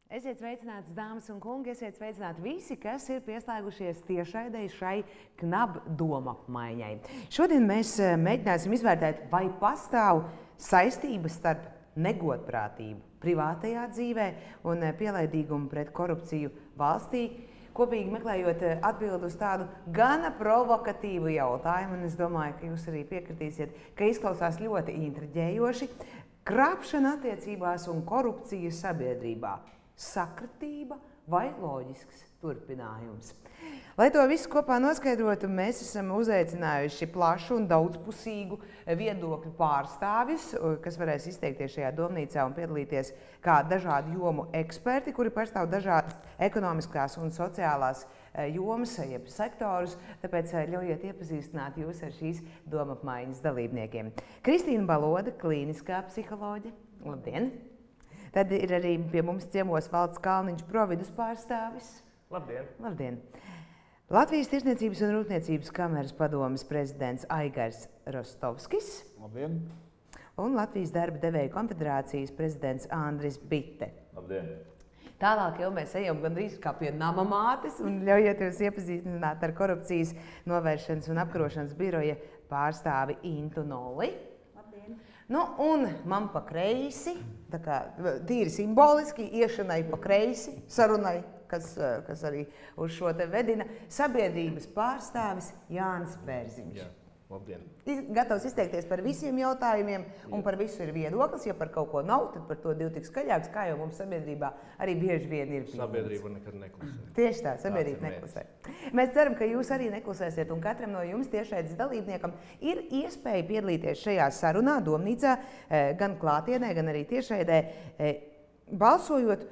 Esiet sveicināts, dāmas un kungi, esiet sveicināti visi, kas ir pieslēgušies tiešraidei šai KNAB domapmaiņai. Šodien mēs mēģināsim izvērtēt, vai pastāv saistības starp negodprātību privātajā dzīvē un pielaidīgumu pret korupciju valstī, kopīgi meklējot atbildi uz tādu gana provokatīvu jautājumu, un es domāju, ka jūs arī piekritīsiet, ka izklausās ļoti intriģējoši. Krāpšana attiecībās un korupcija sabiedrībā. Sakritība vai loģisks turpinājums? Lai to visu kopā noskaidrotu, mēs esam uzaicinājuši plašu un daudzpusīgu viedokļu pārstāvjus, kas varēs izteikties šajā domnīcā un piedalīties kā dažādu jomu eksperti, kuri pārstāv dažādas ekonomiskās un sociālās jomas, jeb sektorus, tāpēc ļaujiet iepazīstināt jūs ar šīs domapmaiņas dalībniekiem. Kristīna Balode, klīniskā psiholoģe. Labdien! Tad ir arī pie mums ciemos Valds Kalniņš, Providus pārstāvis. Labdien! Labdien! Latvijas Tirsniecības un Rūpniecības kameras padomes prezidents Aigars Rostovskis. Labdien! Un Latvijas darba devēju konfederācijas prezidents Andris Bitte. Labdien! Tālāk jau mēs ejam gandrīz kā pie nama mātes un ļaujiet jūs iepazīstināt ar korupcijas novēršanas un apkarošanas biroja pārstāvi Intu Noli. Nu, un man pa kreisi, tā kā tīri simboliski, iešanai pa kreisi, sarunai, kas arī uz šo te vedina, sabiedrības pārstāvis Jānis Bērziņš. Jā, labdien. Gatavs izteikties par visiem jautājumiem, un par visu ir viedoklis. Ja par kaut ko nav, tad par to divi tik skaļāks, kā jau mums sabiedrībā arī bieži vien ir pieņemts. Sabiedrība nekad neklusē. Tieši tā, sabiedrība neklusē. Mēs ceram, ka jūs arī neklusēsiet, un katram no jums tiešraides dalībniekam ir iespēja piedalīties šajā sarunā, domnīcā, gan klātienē, gan arī tiešraidē, balsojot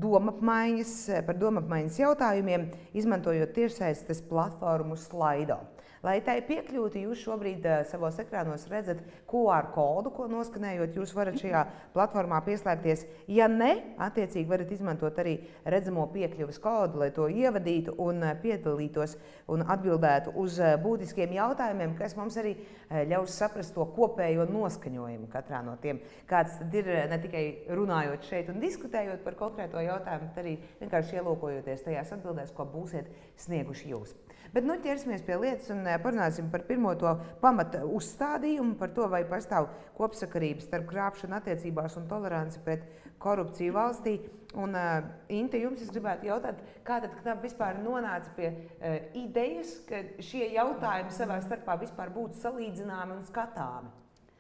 par domapmaiņas jautājumiem, izmantojot tiešsaistes platformu Slido. Lai tai piekļūtu, jūs šobrīd savos ekrānos redzat QR kodu, ko noskanējot, jūs varat šajā platformā pieslēgties. Ja ne, attiecīgi varat izmantot arī redzamo piekļuves kodu, lai to ievadītu un piedalītos un atbildētu uz būtiskiem jautājumiem, kas mums arī ļaus saprast to kopējo noskaņojumu katrā no tiem. Kāds tad ir ne tikai runājot šeit un diskutējot par konkrēto jautājumu, bet arī vienkārši ielūkojoties tajās atbildēs, ko būsiet snieguši jūs. Bet nu ķersimies pie lietas un parunāsim par pirmo to pamata uzstādījumu, par to, vai pastāv kopsakarības starp krāpšanu attiecībās un toleranci pret korupciju valstī. Un, Inte, jums es gribētu jautāt, kā tad KNAB vispār nonāca pie idejas, ka šie jautājumi savā starpā vispār būtu salīdzināmi un skatāmi?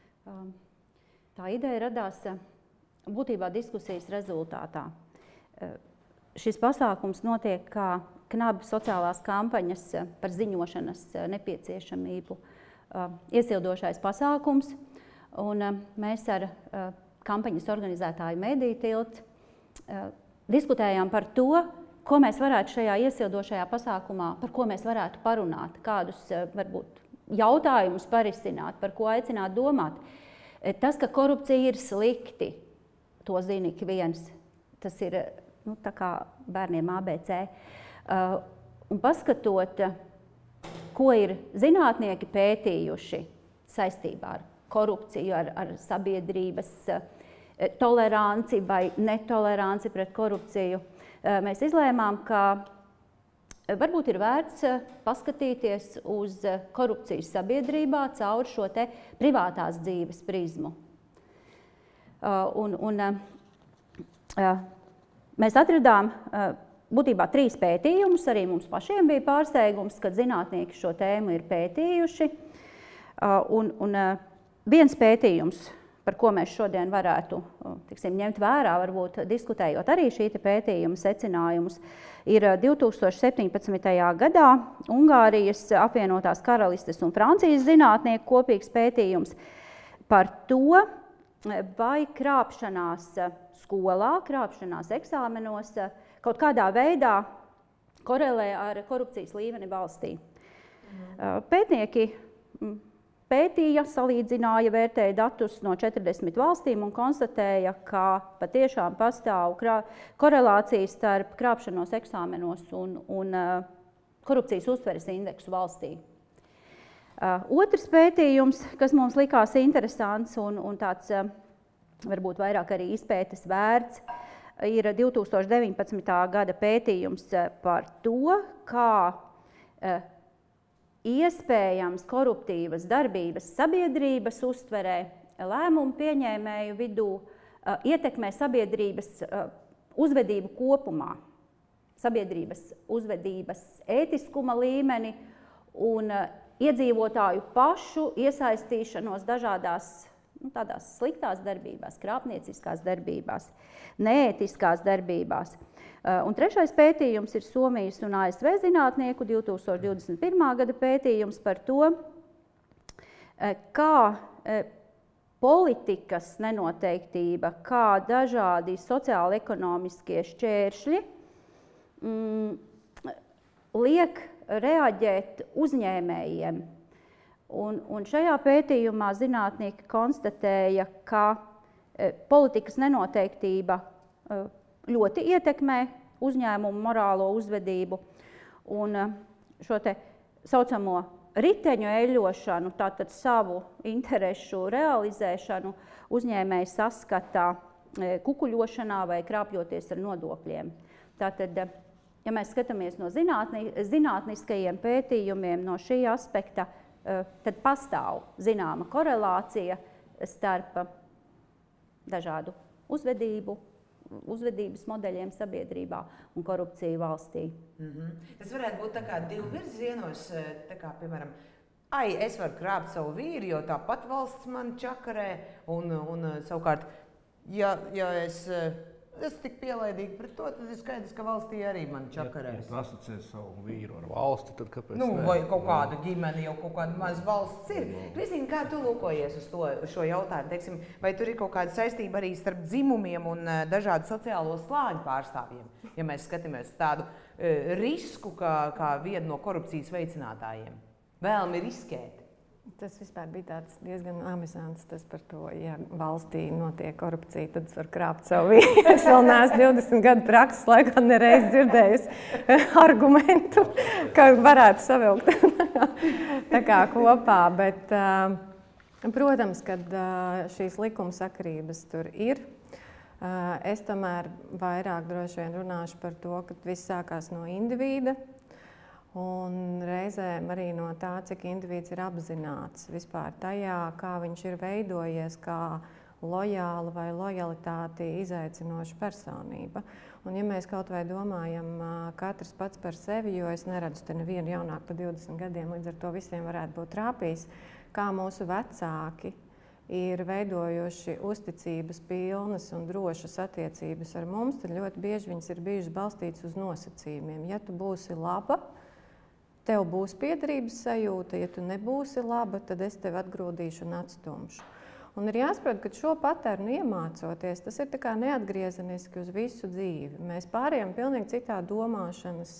Tā ideja radās būtībā diskusijas rezultātā. Šis pasākums notiek kā KNAB sociālās kampaņas par ziņošanas nepieciešamību iesildošais pasākums, un mēs ar kampaņas organizētāju Mediju tilts diskutējām par to, ko mēs varētu šajā iesildošajā pasākumā, par ko mēs varētu parunāt, kādus varbūt jautājumus parisināt, par ko aicināt domāt. Tas, ka korupcija ir slikti, to zina ik viens. Tas ir tā kā bērniem ABC. Un paskatot, ko ir zinātnieki pētījuši saistībā ar korupciju, ar sabiedrības toleranci vai netoleranci pret korupciju, mēs izlēmām, ka varbūt ir vērts paskatīties uz korupcijas sabiedrībā caur šo te privātās dzīves prizmu. Mēs atradām būtībā 3 pētījumus, arī mums pašiem bija pārsteigums, kad zinātnieki šo tēmu ir pētījuši. Viens pētījums, par ko mēs šodien varētu ņemt vērā, varbūt diskutējot arī šī pētījuma secinājumus, ir 2017. gadā Ungārijas, apvienotās Karalistes un Francijas zinātnieku kopīgs pētījums par to, vai krāpšanās skolā, krāpšanās eksāmenos kaut kādā veidā korelē ar korupcijas līmeni valstī. Pētnieki pētīja, salīdzināja, vērtēja datus no 40 valstīm un konstatēja, ka patiešām pastāv korelācija starp krāpšanos eksāmenos un korupcijas uztveres indeksu valstī. Otrs pētījums, kas mums likās interesants un tāds varbūt vairāk arī izpētes vērts, ir 2019. gada pētījums par to, kā iespējams koruptīvas darbības sabiedrības uztverē, lēmumu pieņēmēju vidū, ietekmē sabiedrības uzvedību kopumā, sabiedrības uzvedības ētiskuma līmeni un iedzīvotāju pašu iesaistīšanos dažādās tādās sliktās darbībās, krāpnieciskās darbībās, neētiskās darbībās. Un trešais pētījums ir Somijas un ASV zinātnieku 2021. gada pētījums par to, kā politikas nenoteiktība, kā dažādi sociāli-ekonomiskie šķēršļi liek reaģēt uzņēmējiem. Un šajā pētījumā zinātnieki konstatēja, ka politikas nenoteiktība ļoti ietekmē uzņēmumu morālo uzvedību un šo te saucamo riteņu eļošanu, tātad savu interešu realizēšanu uzņēmēji saskatā kukuļošanā vai krāpjoties ar nodokļiem. Tātad, ja mēs skatāmies no zinātniskajiem pētījumiem, no šī aspekta, tad pastāv zināma korelācija starp dažādu uzvedības modeļiem sabiedrībā un korupciju valstī. Tas varētu būt tā kā divu virzienos, tā kā, piemēram, es varu krāpt savu vīru, jo tāpat valsts man čakarē, un savukārt, ja es tik pielaidīgi pret to, tad ir skaidrs, ka valstī arī man čakarēs. Ja tu asociēs savu vīru ar valsti, tad kāpēc ne? Vai kaut kādu ģimeni, jau kaut kāda maz valsts ir. Kristīna, kā tu lūkojies uz šo jautājumu? Teiksim, vai tur ir kaut kāda saistība arī starp dzimumiem un dažādu sociālo slāņu pārstāvjiem? Ja mēs skatāmies tādu risku kā vienu no korupcijas veicinātājiem. Vēlmi riskēt. Tas vispār bija tāds diezgan amizants, tas par to, ja valstī notiek korupcija, tad es varu krāpt savu vīru. Es vēl neesmu 20 gadu prakses laikā nereiz dzirdējusi argumentu, ka varētu savilkt tā kā kopā, bet, protams, kad šīs likumsakarības tur ir, es tomēr vairāk droši vien runāšu par to, ka viss sākās no indivīda, un reizēm arī no tā, cik indivīds ir apzināts vispār tajā, kā viņš ir veidojies, kā lojāla vai lojalitāti izaicinoša personība. Un ja mēs kaut vai domājam katrs pats par sevi, jo es neredzu te nevienu jaunāku par 20 gadiem, līdz ar to visiem varētu būt trāpījis, kā mūsu vecāki ir veidojuši uzticības pilnas un drošas attiecības ar mums, tad ļoti bieži viņas ir bijušas balstītas uz nosacījumiem. Ja tu būsi laba, tev būs piederības sajūta, ja tu nebūsi laba, tad es tevi atgrūdīšu un atstumšu. Un ir jāsaprot, ka šo paternu iemācoties, tas ir tā kā neatgriezeniski uz visu dzīvi. Mēs pārējām pilnīgi citā domāšanas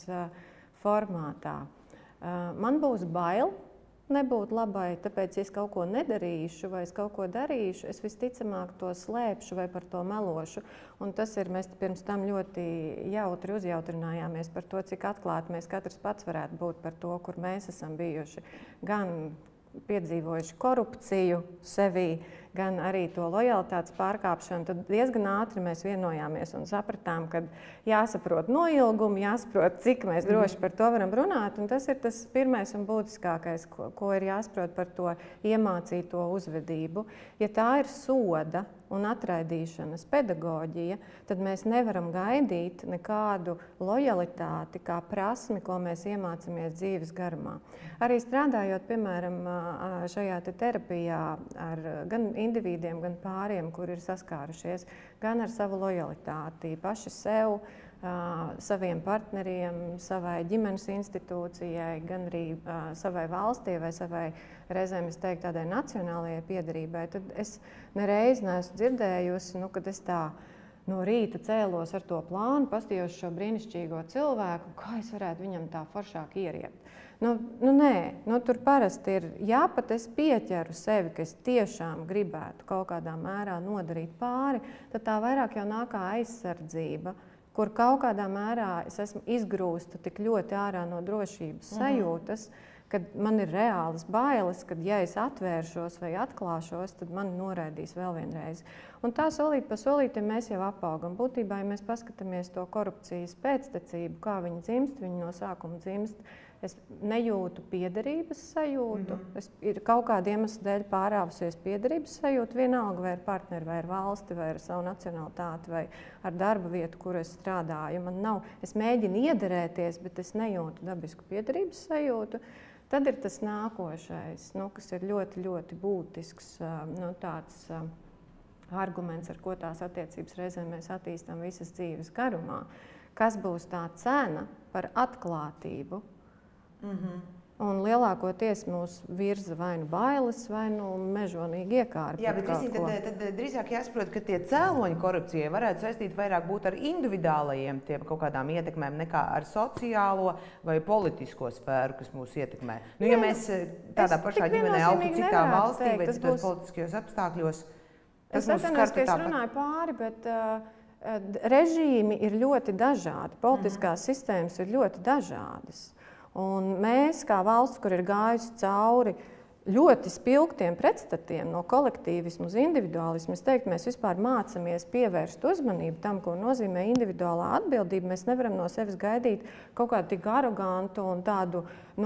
formātā. Man būs bail nebūt labai, tāpēc, ja es kaut ko nedarīšu vai es kaut ko darīšu, es visticamāk to slēpšu vai par to melošu. Un tas ir, mēs pirms tam ļoti jautri uzjautrinājāmies par to, cik atklāti mēs katrs pats varētu būt par to, kur mēs esam bijuši. Gan piedzīvojuši korupciju sevī, gan arī to lojalitātes pārkāpšanu, tad diezgan ātri mēs vienojāmies un sapratām, ka jāsaprot noilgumu, jāsaprot, cik mēs droši par to varam runāt, un tas ir tas pirmais un būtiskākais, ko ir jāsaprot par to iemācīto uzvedību. Ja tā ir soda un atraidīšanas pedagoģija, tad mēs nevaram gaidīt nekādu lojalitāti kā prasmi, ko mēs iemācāmies dzīves garumā. Arī strādājot, piemēram, šajā terapijā ar gan indivīdiem, gan pāriem, kur ir saskārušies, gan ar savu lojalitāti, paši sev, saviem partneriem, savai ģimenes institūcijai, gan arī savai valstī vai savai, reizēm es teiktu, tādai nacionālajai piederībai, tad es nereiz neesmu dzirdējusi, kad es tā no rīta cēlos ar to plānu, paskatījos šo brīnišķīgo cilvēku, kā es varētu viņam tā foršāk ieriept. Nē, tur parasti ir, ja pat es pieķeru sevi, ka es tiešām gribētu kaut kādā mērā nodarīt pāri, tad tā vairāk jau nāk kā aizsardzība, kur kaut kādā mērā es esmu izgrūsta tik ļoti ārā no drošības sajūtas, kad man ir reālas bailes, kad ja es atvēršos vai atklāšos, tad mani noraidīs vēl vienreiz. Un tā solīt pa solītiem mēs jau apaugam. Būtībā, ja mēs paskatāmies to korupcijas pēctecību, kā viņi dzimst, viņi no sākuma dzimst, es nejūtu piederības sajūtu. Es ir kaut kāda iemesla dēļ pārāvusies piederības sajūtu, vienalga vai ar partneri, vai ar valsti, vai ar savu nacionalitāti, vai ar darba vietu, kur es strādāju. Man nav, es mēģinu iederēties, bet es nejūtu dabisku piederības sajūtu. Tad ir tas nākošais, kas ir ļoti, ļoti būtisks, tāds arguments, ar ko tās attiecības reizēm mēs attīstām visas dzīves garumā. Kas būs tā cena par atklātību? Un lielākoties mūs virza vai nu bailes, vai nu mežonīgi iekāri. Jā, bet tad drīzāk jāsaprot, ka tie cēloņi korupcijai varētu saistīt vairāk būt ar individuālajiem tiem kaut kādām ietekmēm nekā ar sociālo vai politisko sfēru, kas mūs ietekmē. Nu, ja mēs tādā pašā ģimenē augtu citā valstī vai citos politiskajos apstākļos, tas mūs skartu tāpat. Es runāju pāri, bet režīmi ir ļoti dažādi, politiskās sistēmas ir ļoti dažādas. Un mēs, kā valsts, kur ir gājusi cauri ļoti spilgtiem pretstatiem no kolektīvismu uz individuālismu, es teiktu, mēs vispār mācamies pievērst uzmanību tam, ko nozīmē individuālā atbildība. Mēs nevaram no sevis gaidīt kaut kādu tik arogantu un tādu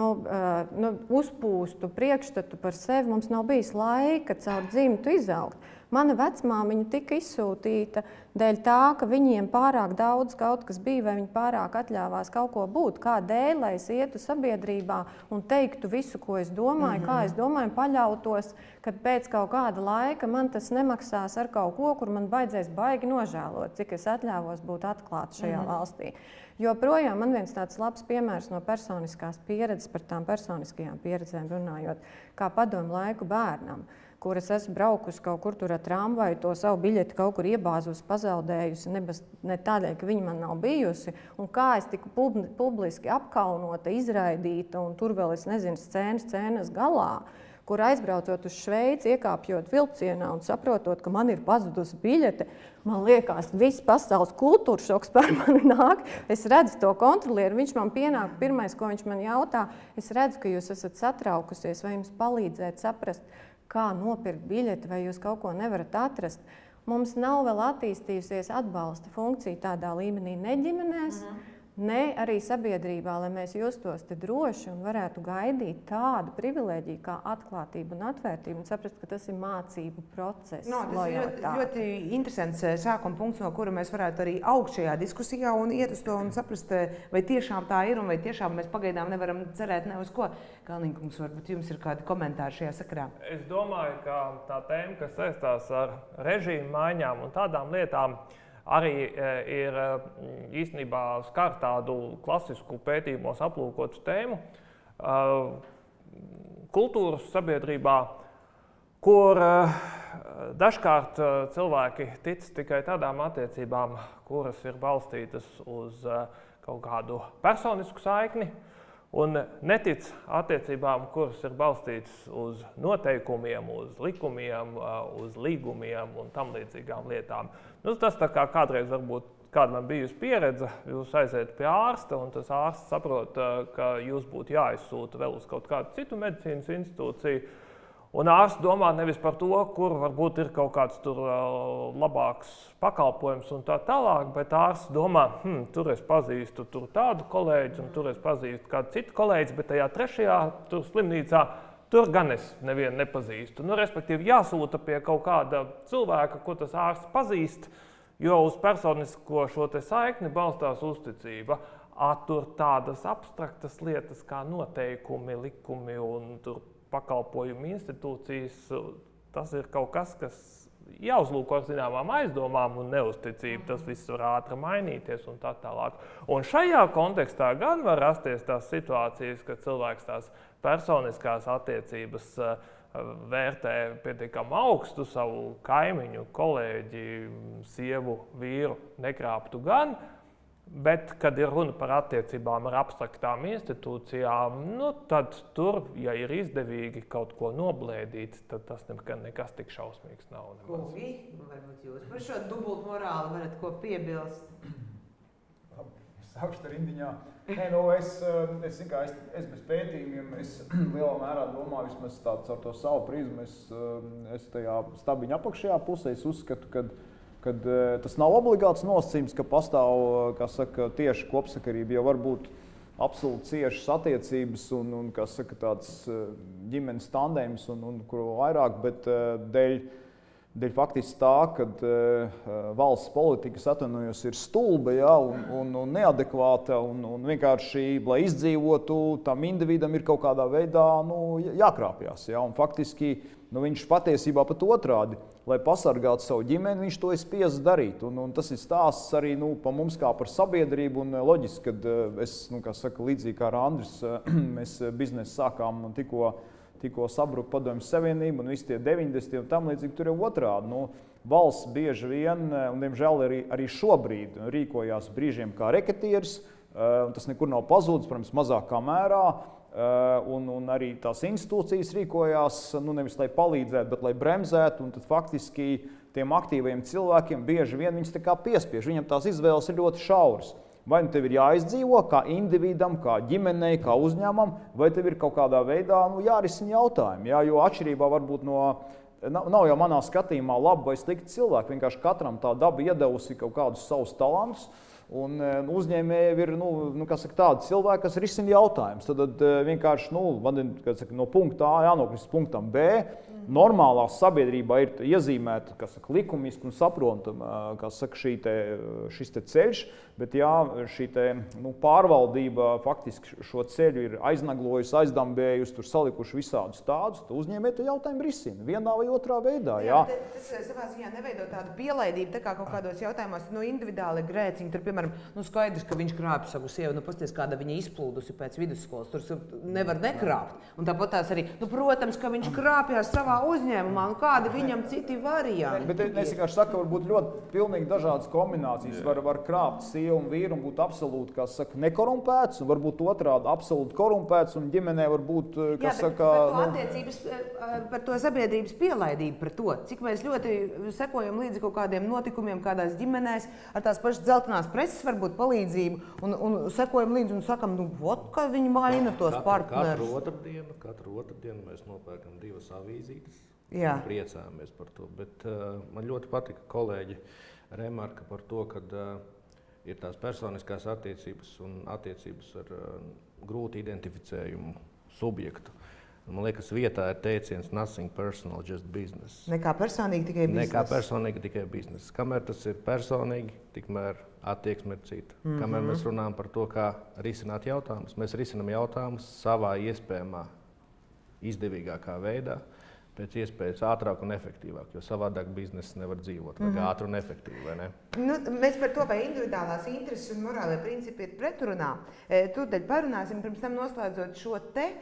uzpūstu priekšstatu par sevi. Mums nav bijis laika caur dzimtu izaugt. Mana vecmāmiņa tika izsūtīta dēļ tā, ka viņiem pārāk daudz kaut kas bija, vai viņi pārāk atļāvās kaut ko būt. Kādēļ, lai es ietu sabiedrībā un teiktu visu, ko es domāju, kā es domāju, paļautos, kad pēc kaut kāda laika man tas nemaksās ar kaut ko, kur man baidzēs baigi nožēlot, cik es atļāvos būt atklāta šajā valstī. Jo projām man viens tāds labs piemērs no personiskās pieredzes, par tām personiskajām pieredzēm runājot, kā padomu laiku bērnam, kur es esmu braukusi kaut kur tur ar tramvaju, to savu biļeti kaut kur iebāzusi, pazaudējusi, ne tādēļ, ka viņa man nav bijusi, un kā es tiku publiski apkaunota, izraidīta, un tur vēl es nezinu scēnas galā, kur aizbraucot uz Šveici, iekāpjot vilcienā un saprotot, ka man ir pazudusi biļete, man liekas, viss pasaules kultūra šoks par mani nāk. Es redzu to kontrolieru, viņš man pienāk, pirmais, ko viņš man jautā, es redzu, ka jūs esat satraukusies, vai jums palīdzēt saprast, kā nopirkt biļeti, vai jūs kaut ko nevarat atrast. Mums nav vēl attīstījusies atbalsta funkcija tādā līmenī ne ģimenēs, ne arī sabiedrībā, lai mēs justos te droši un varētu gaidīt tādu privilēģiju kā atklātību un atvērtību un saprast, ka tas ir mācību process. Tas ir ļoti interesants sākuma punkts, no kura mēs varētu arī augt šajā diskusijā un iet uz to un saprast, vai tiešām tā ir un vai tiešām mēs pagaidām nevaram cerēt ne uz ko. Kalniņkungs, varbūt jums ir kādi komentāri šajā sakarā? Es domāju, ka tā tēma, kas saistās ar režīmu maiņām un tādām lietām, arī ir īstenībā skar tādu klasisku pētījumos aplūkotu tēmu kultūras sabiedrībā, kur dažkārt cilvēki tic tikai tādām attiecībām, kuras ir balstītas uz kaut kādu personisku saikni, un netic attiecībām, kuras ir balstītas uz noteikumiem, uz likumiem, uz līgumiem un tam līdzīgām lietām. Tas tā kā kādreiz varbūt kāda man bijusi pieredze, jūs aiziet pie ārsta un tas ārsts saprot, ka jūs būtu jāizsūta vēl uz kaut kādu citu medicīnas institūciju. Un ārsts domā nevis par to, kur varbūt ir kaut kāds tur labāks pakalpojums un tā tālāk, bet ārsts domā, tur es pazīstu tur tādu kolēģi un tur es pazīstu kādu citu kolēģi, bet tajā trešajā tur slimnīcā tur gan es nevienu nepazīstu. Respektīvi jāsūta pie kaut kāda cilvēka, ko tas ārsts pazīst, jo uz personisko šo te saikni balstās uzticība. Tur tādas abstraktas lietas kā noteikumi, likumi un tur pakalpojumu institūcijas, tas ir kaut kas, kas jāuzlūko ar zināmām aizdomām un neuzticību. Tas viss var ātri mainīties un tā tālāk. Un šajā kontekstā gan var rasties tās situācijas, ka cilvēks tās personiskās attiecības vērtē pietiekami augstu, savu kaimiņu, kolēģi, sievu, vīru nekrāptu gan, bet, kad ir runa par attiecībām ar abstraktām institūcijām, tad tur, ja ir izdevīgi kaut ko noblēdīt, tad tas nekas tik šausmīgs nav. Kungi, varbūt jūs par šo dubultu morāli varat ko piebilst? Sākšu ar rindiņā. Nē, es bez pētījumiem, es lielā mērā domāju, vismaz tāds ar to savu prizmu, es tajā stabiņa apakšējā pusē, es uzskatu, ka tas nav obligāts nosacījums, ka pastāv, kā saka, tieši kopsakarība, jo varbūt absolūti ciešas attiecības un kā saka, tāds ģimenes tandēms un kuru vairāk, bet dēļ faktiski tā, ka valsts politikas atvainojos ir stulba, ja, un neadekvāta un vienkārši, lai izdzīvotu, tam individam ir kaut kādā veidā jākrāpjas. Ja, un faktiski viņš patiesībā pat otrādi, lai pasargātu savu ģimeni, viņš to ir spiests darīt. Un tas ir stāsts arī pa mums kā par sabiedrību. Un loģiski, kad es, kā saka, līdzīgi kā ar Andris, mēs biznesu sākām tikko sabruka Padomju Savienība un visi tie 90. un tam līdzīgi tur jau otrādi. Valsts bieži vien, un diemžēl arī šobrīd, rīkojās brīžiem kā reketieris, un tas nekur nav pazudis, protams, mazākā mērā. Un arī tās institūcijas rīkojās, nevis lai palīdzētu, bet lai bremzētu, un tad faktiski tiem aktīvajiem cilvēkiem bieži vien viņus tā kā piespiež. Viņam tās izvēles ir ļoti šauras. Vai tev ir jāizdzīvo kā individam, kā ģimenei, kā uzņēmumam, vai tev ir kaut kādā veidā jārisina jautājumi. Jā, jo atšķirībā varbūt nav jau manā skatījumā labi vai slikti cilvēki. Vienkārši katram tā daba iedevusi kaut kādus savus talantus. Un uzņēmēji ir tādi cilvēki, kas risina jautājumus. Tad vienkārši no punkta A jānokļūst punktam B. Normālā sabiedrībā ir iezīmēta likumiski un saprotama šis ceļš, bet jā, šī pārvaldība faktiski šo ceļu ir aiznaglojusi, aizdambējusi, tur salikuši visādus tādus, tad uzņēmēji to jautājumu risina vienā vai otrā veidā. Jā. Tas savā ziņā neveido tādu pielaidību, tā kā kaut kādos jautājumos individuāli grēciņi. Tur, piemēram, skaidrs, ka viņš krāpj savu sievu, pasties, kāda viņa izplūdusi pēc vidusskolas, tur nevar nekrāpt. Un tāpat tās arī, protams, ka viņš krāpjās savā uzņēmumā, un kādi viņam citi varianti. Bet es vienkārši saku, ka var būt ļoti pilnīgi dažādas kombinācijas. Var krāpt sievu un vīru un būt absolūti, kā saka, nekorumpēts, un varbūt otrādi absolūti korumpēts, un ģimenē var būt, attiecības par to sabiedrības pielaidību par to, cik mēs ļoti sekojam līdzi kaut kādiem notikumiem kādās ģimenēs, ar tās pašas dzeltenās preses varbūt palīdzību, un sekojam līdzi un sakam, ka viņi maina tos partnerus. Katru otrdienu mēs nopērkam 2 avīzītes. Priecājamies par to. Bet man ļoti patika kolēģi remarka par to, ka ir tās personiskās attiecības un attiecības ar grūti identificējumu subjektu. Man liekas, vietā ir teiciens nothing personal, just business. Nekā personīgi, tikai bizness. Nekā personīgi, tikai bizness. Kamēr tas ir personīgi, tikmēr attieksme ir cita. Kamēr mēs runājam par to, kā risināt jautājumus, mēs risinām jautājumus savā iespējamā, izdevīgākā veidā, pēc iespējas ātrāk un efektīvāk, jo savādāk biznesa nevar dzīvot, vai ātri un efektīvi, vai ne? Mēs par to, vai individuālās intereses un morālie principi ir pretrunā, tūdaļ parunāsim, pirms tam noslēdzot šo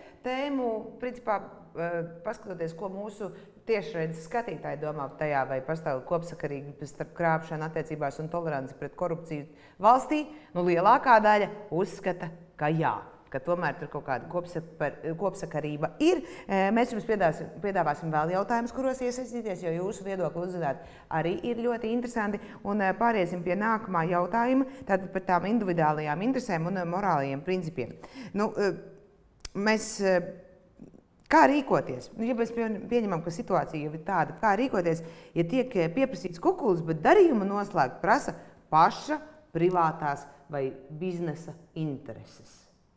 tēmu, principā paskatoties, ko mūsu tiešraides skatītāji domā tajā, vai pastāv kopsakarīgi starp krāpšanu attiecībās un toleranci pret korupciju valstī, lielākā daļa uzskata, ka jā. Ka tomēr tur kaut kāda kopsakarība ir. Mēs jums piedāvāsim vēl jautājumus, kuros iesaistīties, jo jūsu viedokli uzzināt arī ir ļoti interesanti. Un pāriesim pie nākamā jautājuma, tātad par tām individuālajām interesēm un morālajiem principiem. Kā rīkoties? Ja mēs pieņemam, ka situācija jau ir tāda, kā rīkoties, ja tiek pieprasīts kukulis, bet darījumu noslēgt prasa paša privātās vai biznesa intereses?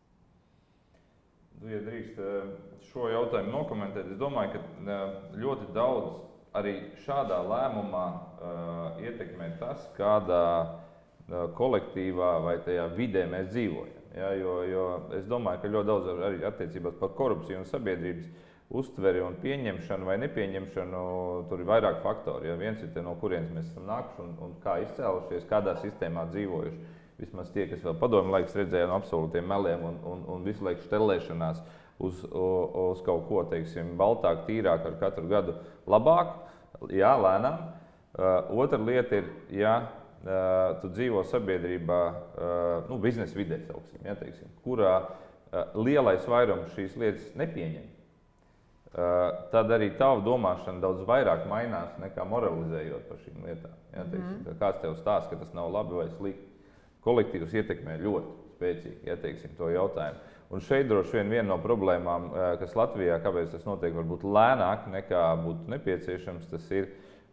Ja drīkst šo jautājumu nokomentēt, es domāju, ka ļoti daudz arī šādā lēmumā ietekmē tas, kādā kolektīvā vai tajā vidē mēs dzīvojam. Ja, jo es domāju, ka ļoti daudz arī attiecībās par korupciju un sabiedrības uztveri un pieņemšanu vai nepieņemšanu, tur ir vairāk faktori. Ja, viens ir no kurienes mēs esam nākuši un kā izcēlušies, kādā sistēmā dzīvojuši. Vismaz tie, kas vēl padomju laiks redzēja no absolūtiem meliem un visu laiku štelēšanās uz kaut ko, teiksim, baltāk, tīrāk ar katru gadu labāk, jā, lēnām. Otra lieta ir, ja tu dzīvo sabiedrībā, biznesa vidē, sauksim, ja, teiksim, kurā lielais vairums šīs lietas nepieņem, tad arī tava domāšana daudz vairāk mainās nekā moralizējot par šīm lietām. Ja, teiksim, kāds tev stāsta, ka tas nav labi vai slikti. Kolektīvs ietekmē ļoti. spēcīgi, ja teiksim to jautājumu. Un šeit droši vien viena no problēmām, kas Latvijā, kāpēc tas notiek varbūt lēnāk nekā būtu nepieciešams, tas ir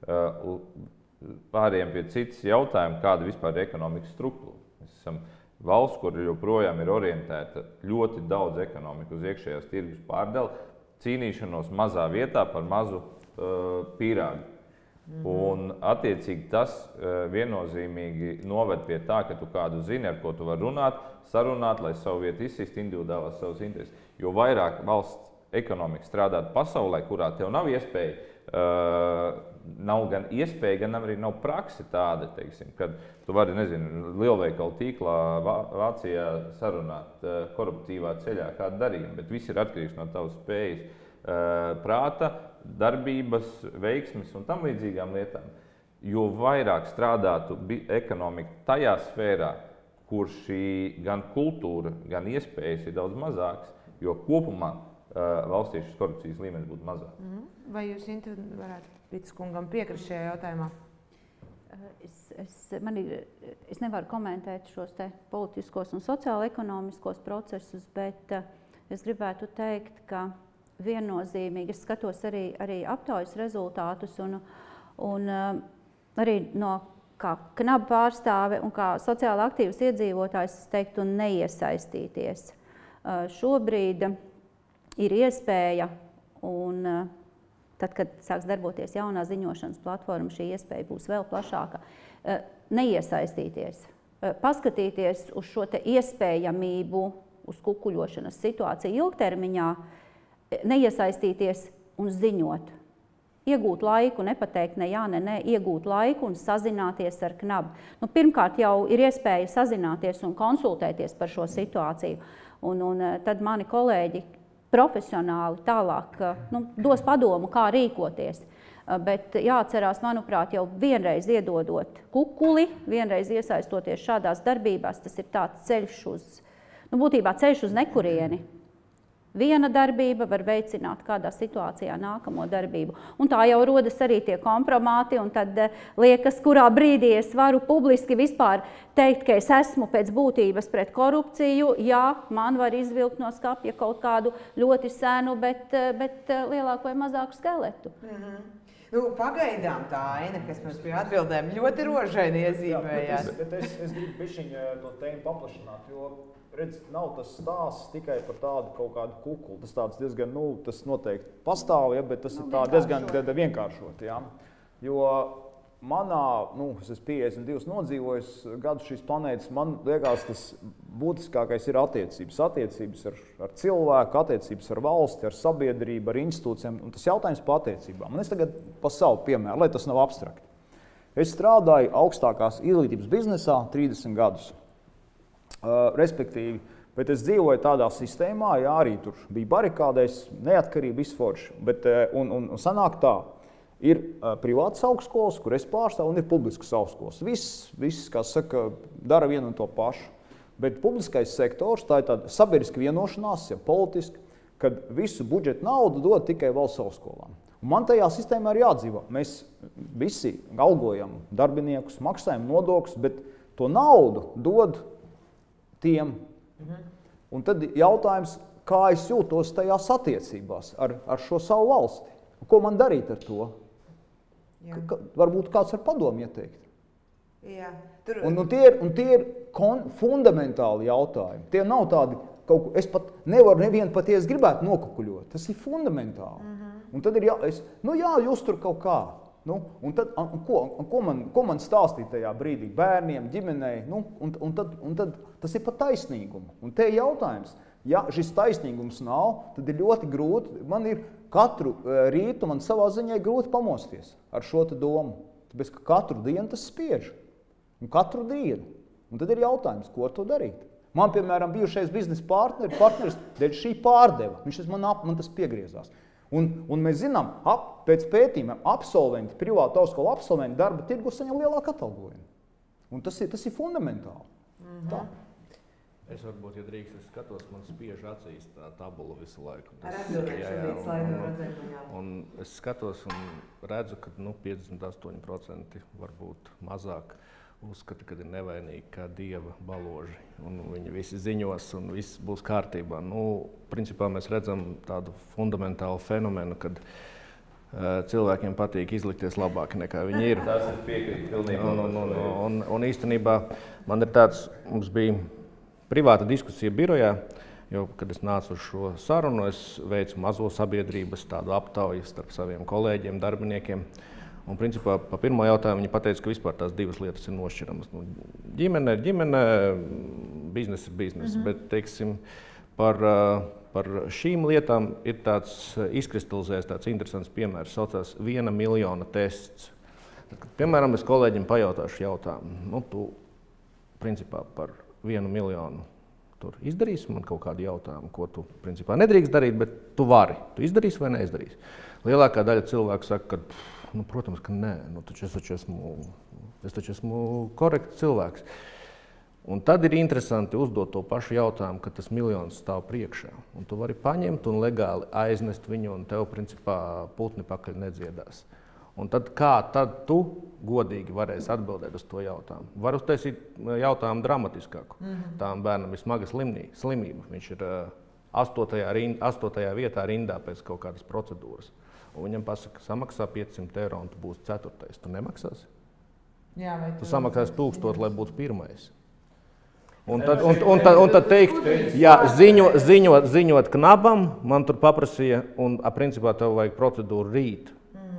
pāriem pie citas jautājuma, kāda vispār ir ekonomikas struktūra. Mēs esam valsts, kur joprojām ir orientēta ļoti daudz ekonomiku uz iekšējās tirgus pārdali, cīnīšanos mazā vietā par mazu pīrāgu. Un attiecīgi tas viennozīmīgi noved pie tā, ka tu kādu zini, ar ko tu vari runāt, sarunāt, lai savu vietu izsist individuālās savas intereses. Jo vairāk valsts ekonomika strādāt pasaulē, kurā tev nav iespēja, nav gan iespēja, gan arī nav praksi tāda, teiksim, kad tu vari, nezinu, lielveikalu tīklā Vācijā sarunāt koruptīvā ceļā kādu darījumu, bet viss ir atkarīgs no tavas spējas, prāta, darbības, veiksmes un tam līdzīgām lietām. Jo vairāk strādātu ekonomika tajā sfērā, kur šī gan kultūra, gan iespējas ir daudz mazākas, jo kopumā valstī šis korupcijas līmenis būtu mazāk. Vai jūs, Inta, varētu Vitskungam piekrist šajā jautājumā? Es nevaru komentēt šos te politiskos un sociālo-ekonomiskos procesus, bet es gribētu teikt, ka viennozīmīgi es skatos arī aptaujas rezultātus un arī no kā KNAB pārstāve un kā sociāli aktīvs iedzīvotājs, es teiktu, neiesaistīties. Šobrīd ir iespēja, un tad, kad sāks darboties jaunā ziņošanas platforma, šī iespēja būs vēl plašāka, neiesaistīties. Paskatīties uz šo te iespējamību, uz kukuļošanas situāciju ilgtermiņā, neiesaistīties un ziņot. Iegūt laiku, nepateikt ne jā, ne nē, iegūt laiku un sazināties ar KNAB. Pirmkārt jau ir iespēja sazināties un konsultēties par šo situāciju. Un tad mani kolēģi profesionāli tālāk dos padomu, kā rīkoties. Bet jāatcerās, manuprāt, jau vienreiz iedodot kukuli, vienreiz iesaistoties šādās darbībās, tas ir tāds ceļš būtībā ceļš uz nekurieni. Viena darbība var veicināt kādā situācijā nākamo darbību. Un tā jau rodas arī tie kompromāti, un tad liekas, kurā brīdī es varu publiski vispār teikt, ka es esmu pēc būtības pret korupciju. Jā, man var izvilkt no skapja kaut kādu ļoti senu, bet lielāku vai mazāku skeletu. Pagaidām tā aina, kas mums pie atbildēm ļoti rožaini iezīmējās. Bet es gribu bišķiņ to tēmu paplašināt, jo redz, nav tas stāsts tikai par tādu kaut kādu kukulu. Tas tāds diezgan, tas noteikti pastāv, ja, bet tas ir tā diezgan vienkāršot. Ja. Jo manā, es esmu 52 nodzīvojis gadu šīs planētas, man liekas, tas būtiskākais ir attiecības. Attiecības ar cilvēku, attiecības ar valsti, ar sabiedrību, ar institūcijām. Un tas jautājums par attiecībām. Un es tagad pa savu piemēru, lai tas nav abstrakti. Es strādāju augstākās izglītības biznesā 30 gadus. Respektīvi, bet es dzīvoju tādā sistēmā, jā, arī tur bija barikādēs, neatkarība izforši, un sanāk tā, ir privātas augstskolas, kur es pārstāvu, un ir publiskas augstskolas. Viss, kā saka, dara vienu un to pašu. Bet publiskais sektors, tā ir tāda sabiedriska vienošanās, ja politiski, kad visu budžetu naudu dod tikai valsts augstskolām. Un man tajā sistēmā ir jādzīvo. Mēs visi algojam darbiniekus, maksājam nodokļus, bet to naudu dod tiem. Un tad jautājums, kā es jūtos tajās attiecībās ar šo savu valsti. Ko man darīt ar to? Varbūt kāds ar padomu ieteikt. Jā. Un tie ir fundamentāli jautājumi. Tie nav tādi, es pat nevaru nevienu patiesi gribētu nokukuļot. Tas ir fundamentāli. Un tad ir jūs tur kaut kā. Un tad, ko man stāstīt tajā brīdī? Bērniem, ģimenei, un tad tas ir par taisnīgumu. Un te ir jautājums, ja šis taisnīgums nav, tad ir ļoti grūti, man ir katru rītu, man savā ziņā grūti pamosties ar šo te domu. Tāpēc, ka katru dienu tas spiež. Un katru dienu. Un tad ir jautājums, ko ar to darīt? Man, piemēram, bijušais biznesa partneris, dēļ šī pārdeva, man tas piegriezās. Un mēs zinām, pēc pētījumiem absolventi, privātu augstskolu absolventi darba tirgu saņem lielāku atalgojumu. Un tas ir fundamentāli. Tā. Es varbūt, ja drīkst, es skatos, man spiež acīs tā tabula visu laiku. Un es skatos un redzu, ka 58% varbūt mazāk. uzskata, ka ir nevainīgi kā dieva baloži. Un viņi visi ziņos un viss būs kārtībā. Principā mēs redzam tādu fundamentālu fenomenu, kad cilvēkiem patīk izlikties labāk nekā viņi ir. Tas ir piekrīt pilnībā. Un īstenībā man ir mums bija privāta diskusija birojā, jo, kad es nācu uz šo sarunu, es veicu mazo sabiedrības tādu aptauju starp saviem kolēģiem, darbiniekiem. Un, principā, pa pirmo jautājumu viņi pateica, ka vispār tās divas lietas ir nošķiramas. Ģimene ir ģimene, biznesa ir biznesa, bet, teiksim, par šīm lietām ir izkristalizējies tāds interesants piemērs, saucās 1 miljona tests. Tad, piemēram, es kolēģim pajautāšu jautājumu, tu, principā, par 1 miljonu tur izdarīsi man kaut kādu jautājumu, ko tu, principā, nedrīkst darīt, bet tu vari. Tu izdarīsi vai neizdarīsi? Lielākā daļa cilvēku saka, ka protams, ka nē, es taču esmu korekts cilvēks. Un tad ir interesanti uzdot to pašu jautājumu, kad tas miljons stāv priekšā. Un tu vari paņemt un legāli aiznest viņu, un tev, principā, putni pakaļ nedziedās. Un tad kā tad tu godīgi varēsi atbildēt uz to jautājumu? Var uztaisīt jautājumu dramatiskāku. Tām bērnam ir smaga slimība. Viņš ir 8. vietā rindā pēc kaut kādas procedūras. Un viņam pasaka, samaksā 500 eiro un tu būsi 4. Tu nemaksāsi? Jā, tu samaksāsi 1000, lai būtu 1. Un tad teikt, jā, ziņot knabam, man tur paprasīja, un principā tev vajag procedūru rīt.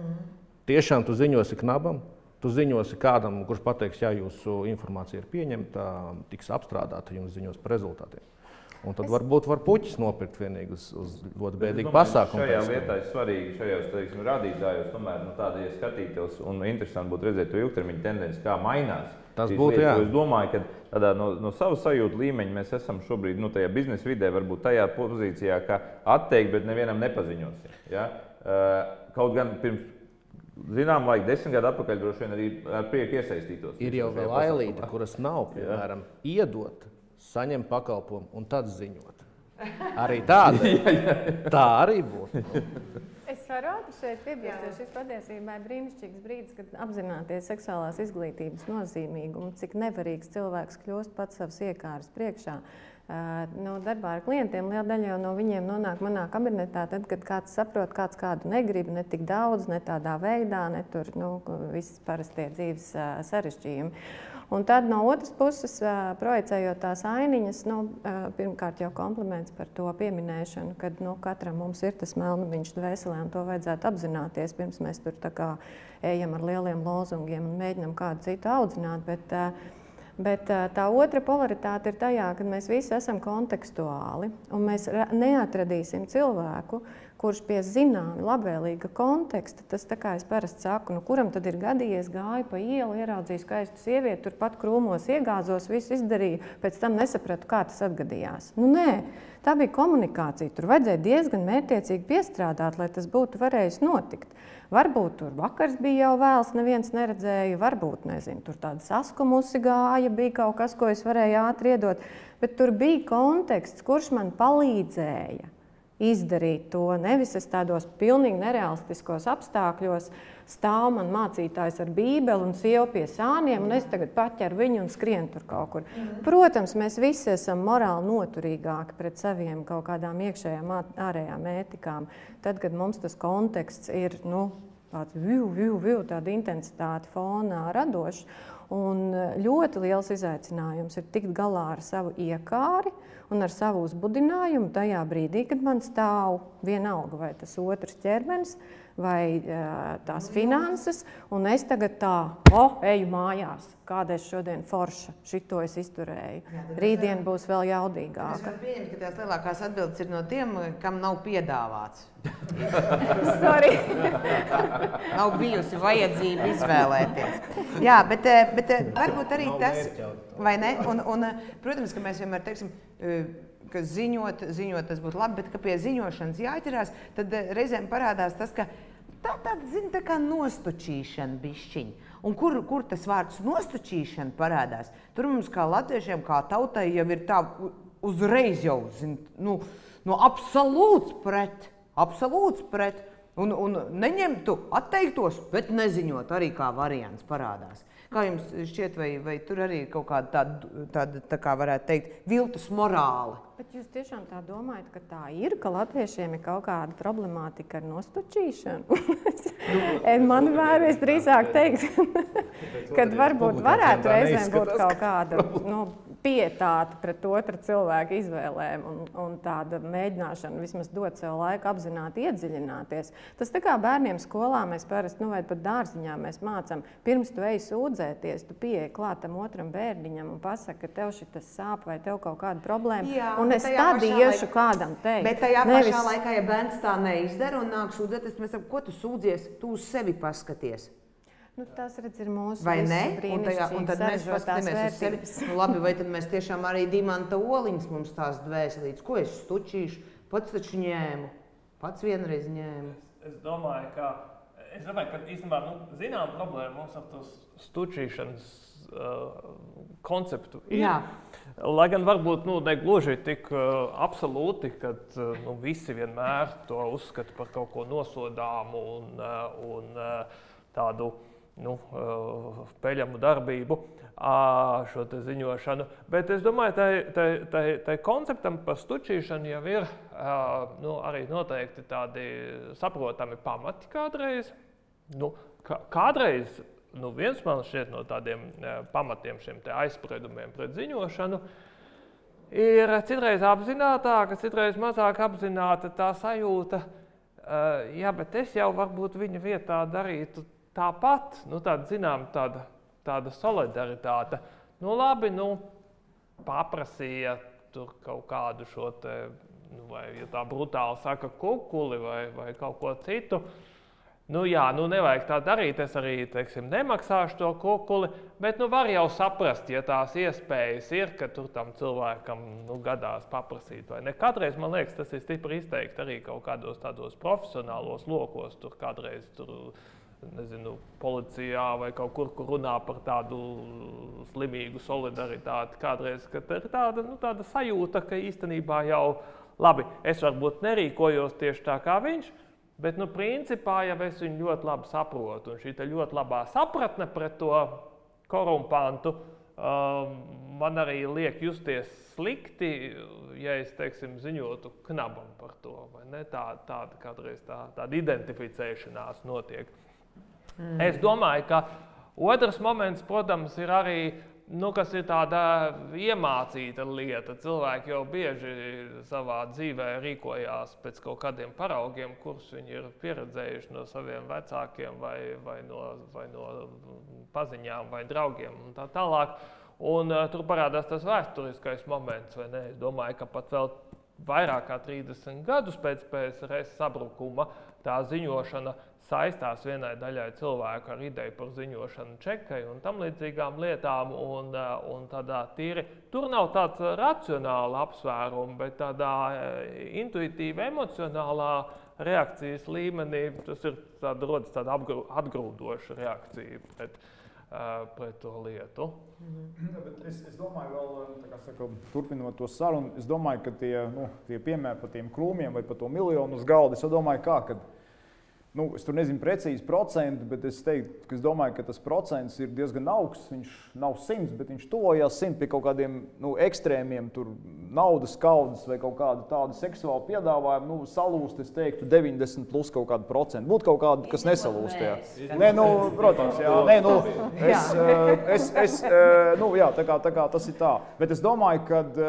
Tiešām tu ziņosi knabam, tu ziņosi kādam, kurš pateiks, jā, jūsu informācija ir pieņemta, tiks apstrādāta, jums ziņos par rezultātiem. Un tad varbūt var puķis nopirkt vienīgi uz ļoti bēdīgu pasākumu. Šajā lietā ir svarīgi, šajos rādītājos, tomēr tādi, ja skatītos, un interesanti būtu redzēt to ilgtermiņa tendenci, kā mainās. Tas būtu, jā. Es domāju, ka tādā no savas sajūta līmeņa mēs esam šobrīd tajā biznesa vidē, varbūt tajā pozīcijā, ka atteikt, bet nevienam nepaziņosim. Ja? Kaut gan pirms zinām laika, 10 gadu atpakaļ droši vien arī ar prieku iesaistītos. Ir jau vēl ailīte, kuras nav, piemēram, iedot, saņem pakalpojumu un tad ziņot. Arī tāda. Tā arī būtu. Es varu šeit piebilst, jo šis patiesībā ir brīnišķīgs brīdis, kad apzināties seksuālās izglītības nozīmīgumu, cik nevarīgs cilvēks kļūst pats savas iekāras priekšā. Darbā ar klientiem liela daļa no viņiem nonāk manā kabinetā, tad, kad kāds saprot, kāds kādu negrib, ne tik daudz, ne tādā veidā, ne tur visas parastie dzīves sarežģījumi. Un tad no otras puses, projicējot tās ainiņas, pirmkārt jau kompliments par to pieminēšanu, kad katram mums ir tas melnumiņš dvēselē, un to vajadzētu apzināties, pirms mēs tur tā kā ejam ar lieliem lozungiem un mēģinam kādu citu audzināt, bet tā otra polaritāte ir tajā, ka mēs visi esam kontekstuāli, un mēs neatradīsim cilvēku, kurš pie zināmi labvēlīga konteksta, tas tā kā es parasti saku, kuram tad ir gadījies, gāju pa ielu, ieraudzīju skaistu sievieti, turpat krūmos iegāzos, visu izdarīju, pēc tam nesapratu, kā tas atgadījās. Nē, tā bija komunikācija, tur vajadzēja diezgan mērķiecīgi piestrādāt, lai tas būtu varējis notikt. Varbūt tur vakars bija jau vēls, neviens neredzēja, varbūt, nezinu, tur tāda saskumusi gāja, bija kaut kas, ko es varēju ātri iedot, bet tur bija konteksts, kurš man palīdzēja izdarīt to. Nevis es tādos pilnīgi nerealistiskos apstākļos stāv man mācītājs ar bībeli un sieva pie sāniem, un es tagad paķeru viņu un skrienu tur kaut kur. Protams, mēs visi esam morāli noturīgāki pret saviem kaut kādām iekšējām ārējām ētikām. Tad, kad mums tas konteksts ir, tāds tāda intensitāte fonā radošs, un ļoti liels izaicinājums ir tikt galā ar savu iekāri un ar savu uzbudinājumu tajā brīdī, kad man stāv vienalga vai tas otrs ķermenis vai tās finanses, un es tagad eju mājās, kāda es šodien forša, šito es izturēju. Rītdien būs vēl jaudīgāka. Es varu pieņemt, ka tās lielākās atbildes ir no tiem, kam nav piedāvāts. Sorry. Nav bijusi vajadzība izvēlēties. Jā, bet varbūt arī tas, vai ne? Un, protams, ka mēs vienmēr teiksim, ka ziņot tas būtu labi, bet ka pie ziņošanas jāķerās, tad reizēm parādās tas, ka tā kā nostučīšana bišķiņ. Un kur tas vārds nostučīšana parādās? Tur mums kā latviešiem, kā tautai jau ir tā uzreiz jau, absolūts pret. Un neņemtu, atteiktos, bet neziņot arī kā variants parādās. Kā jums šķiet, vai tur arī kaut kāda tāda, tā kā varētu teikt, viltus morāli? Bet jūs tiešām tā domājat, ka tā ir, ka latviešiem ir kaut kāda problemātika ar nostučīšanu? Man vērties drīzāk teikt, kad varbūt varētu reizēm būt kaut kāda pietāta pret otra cilvēka izvēlēm un tāda mēģināšana vismaz dot sev laiku apzināti iedziļināties. Tas tā kā bērniem skolā mēs parasti, vai pat dārziņā mēs mācam, pirms tu ej sūdzēties, tu pieeji klātam otram bērniņam un pasaka, ka tev šitas sāp vai tev kaut kāda problēma. Jā, un es tad iešu kādam teikt. Bet tajā pašā laikā, ja bērns tā neizdara un nāk sūdzēties, mēs sakam, ko tu sūdzies, tu uz sevi paskaties. Tas redz ir mūsu vai ne? Un tad mēs paskatāmies uz sevi. Labi, vai tad mēs tiešām arī dimanta oliņas mums tās dvēselītes? Ko es stučīšu? Pats taču ņēmu. Pats vienreiz ņēmu. Es domāju, ka īstenībā, zinām problēma mums ar to stučīšanas konceptu ir. Jā. Lai gan varbūt ne gluži tik absolūti, kad visi vienmēr to uzskata par kaut ko nosodāmu un tādu peļamu darbību, šo te ziņošanu. Bet es domāju, tai konceptam par stučīšanu jau ir arī noteikti tādi saprotami pamati kādreiz. Kādreiz viens man šķiet no tādiem pamatiem šiem te aizspriedumiem pret ziņošanu ir citreiz apzinātāka, citreiz mazāk apzināta tā sajūta, jā, bet es jau varbūt viņa vietā darītu tāpat, tāda solidaritāte. Labi, paprasīja tur kaut kādu šo te, vai, ja tā brutāli saka, kukuli vai kaut ko citu. Nevajag tā darīt, es arī, nemaksāšu to kukuli, bet var jau saprast, ja tās iespējas ir, ka tur tam cilvēkam gadās paprasīt vai ne. Kādreiz, man liekas, tas ir stipri izteikti arī kaut kādos tādos profesionālos lokos, tur kādreiz policijā vai kaut kur runā par tādu slimīgu solidaritāti kādreiz, ka ir tāda sajūta, ka īstenībā jau labi, es varbūt nerīkojos tieši tā kā viņš, bet principā jau es viņu ļoti labi saprotu. Un šī ļoti labā sapratne pret to korumpantu man arī liek justies slikti, ja es, ziņotu knabam par to, vai ne? Tāda kādreiz tāda identificēšanās notiek. Es domāju, ka otrs moments, protams, ir arī, kas ir tāda iemācīta lieta. Cilvēki jau bieži savā dzīvē rīkojās pēc kaut kādiem paraugiem, kurus viņi ir pieredzējuši no saviem vecākiem vai no paziņām vai draugiem un tā tālāk. Un tur parādās tas vēsturiskais moments, vai ne? Es domāju, ka pat vēl vairāk kā 30 gadus pēc PSRS sabrukuma tā ziņošana saistās vienai daļai cilvēku ar ideju par ziņošanu čekai un tam līdzīgām lietām. Un tādā tīri, tur nav tāds racionāla apsvēruma, bet tādā intuitīva, emocionālā reakcijas līmenī, tas ir rodas tāda atgrūdoša reakcija pret to lietu. Bet es domāju, vēl, turpinot to sarunu, es domāju, ka tie piemēri par tiem krūmiem vai par to miljonu uz galda, es domāju, kad es tur nezinu precīzi procentu, bet es domāju, ka tas procents ir diezgan augsts. Viņš nav 100, bet viņš tuvojās 100 pie kaut kādiem ekstrēmiem, tur naudas kaudzes vai kaut kādu tādu seksuālu piedāvājumu. Salūst, es teiktu, 90 plus kaut kādu procentu. Būtu kaut kādu, kas nesalūst. Nē, protams, jā. Jā, tā kā tas ir tā. Bet es domāju,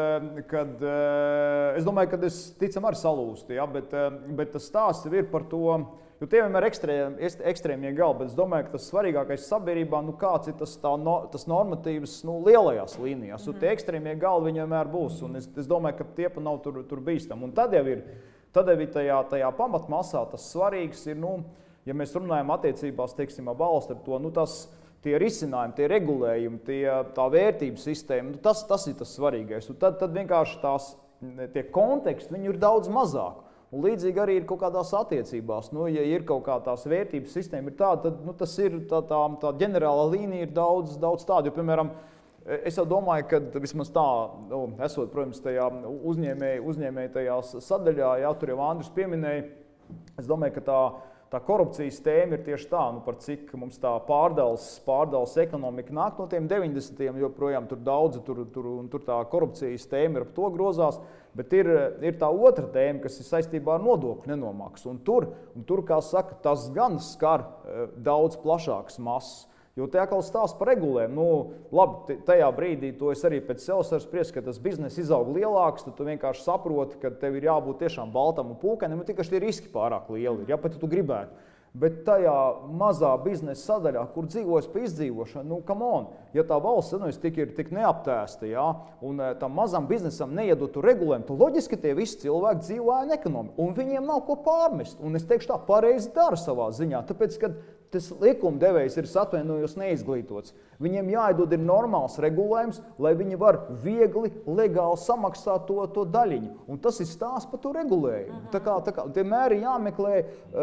ka es ticam arī salūstu, ja, bet tas stāsts ir par to. Jo tie vienmēr ekstrēmie galvi, bet es domāju, ka tas svarīgākais sabiedrībā, kāds ir tas normatīvs lielajās līnijās. Tie ekstrēmie galvi viņi vienmēr būs, un es domāju, ka tie nav tur bīstami. Un tad jau ir tajā pamatmasā tas svarīgs ir, ja mēs runājam attiecībās, ar valsti ar to, tie risinājumi, tie regulējumi, tā vērtības sistēma, tas ir tas svarīgais. Un tad vienkārši tie konteksti, viņi ir daudz mazāk. Un līdzīgi arī ir kaut kādās attiecībās. Ja ir kaut kā tās vērtības sistēma ir tāda, tad tas ir tā ģenerālā līnija ir daudz tāda. Jo, piemēram, es jau domāju, ka vismaz tā, esot, protams, tajā uzņēmēji tajā sadaļā, tur jau Andris pieminēja, es domāju, ka tā korupcijas tēma ir tieši tā, par cik mums tā pārdales ekonomika nāk no tiem 90. joprojām tur daudzi, tur tā korupcijas tēma ir ap to grozās, bet ir tā otra tēma, kas ir saistībā ar nodokļu nenomaksu. Un tur, kā saka, tas gan skar daudz plašāks masas. Jo te atkal stāsta par regulēm. Labi, tajā brīdī to es arī pēc sevis varu spriest, ka tas bizness izaug lielāks, tad tu vienkārši saproti, ka tev ir jābūt tiešām baltam un pūkainam, un tikai šie riski pārāk lieli ir, ja pat tu gribētu. Bet tajā mazā biznesa sadaļā, kur dzīvojas pa izdzīvošanu, come on, ja tā valsts ir tik neaptēsta, ja, un tam mazam biznesam neiedotu regulējumu, tad loģiski tie visi cilvēki dzīvo ēnu ekonomiku, un viņiem nav ko pārmest. Un es teikšu tā, pareizi dara savā ziņā, tāpēc, ka tas likumdevējs ir atvainojos neizglītots. Viņiem jāiedod ir normāls regulējums, lai viņi var viegli, legāli samaksāt to daļiņu. Un tas ir stāsts par to regulējumu. Tā kā vienmēr ir jāmeklē,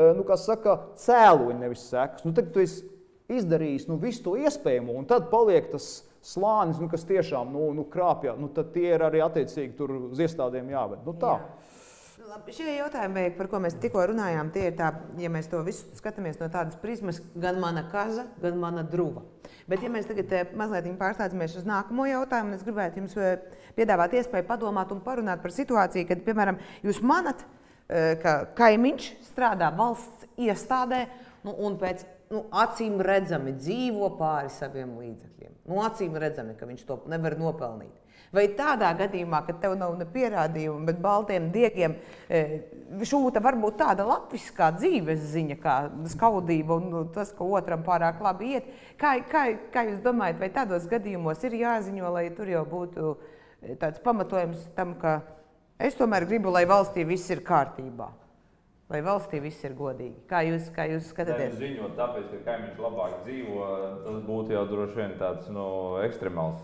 cēloņi, nevis sekas. Tad tu esi izdarījis visu to iespējamo, un tad paliek tas slānis, kas tiešām krāpjā. Tad tie ir arī attiecīgi tur uz iestādēm jāved. Tā. Labi, šie jautājumi, par ko mēs tikko runājām, tie ir tā, ja mēs to visu skatāmies no tādas prizmas, gan mana kaza, gan mana druva. Bet ja mēs tagad mazliet pārslēdzamies uz nākamo jautājumu, es gribētu jums piedāvāt iespēju padomāt un parunāt par situāciju, kad, piemēram, jūs manat, ka kaimiņš strādā valsts iestādē un pēc acīm redzami dzīvo pāri saviem līdzekļiem. Acīm redzami, ka viņš to nevar nopelnīt. Vai tādā gadījumā, kad tev nav ne pierādījumu, bet baltiem diegiem šūta varbūt tāda latviskā dzīves ziņa, kā skaudība un tas, ka otram pārāk labi iet. Kā jūs domājat, vai tādos gadījumos ir jāziņo, lai tur jau būtu tāds pamatojums tam, ka es tomēr gribu, lai valstī viss ir kārtībā? Lai valstī viss ir godīgi. Kā jūs skatāties? Ziņot tāpēc, ka kaimiņš labāk dzīvo, tas būtu jau droši vien tāds ekstremāls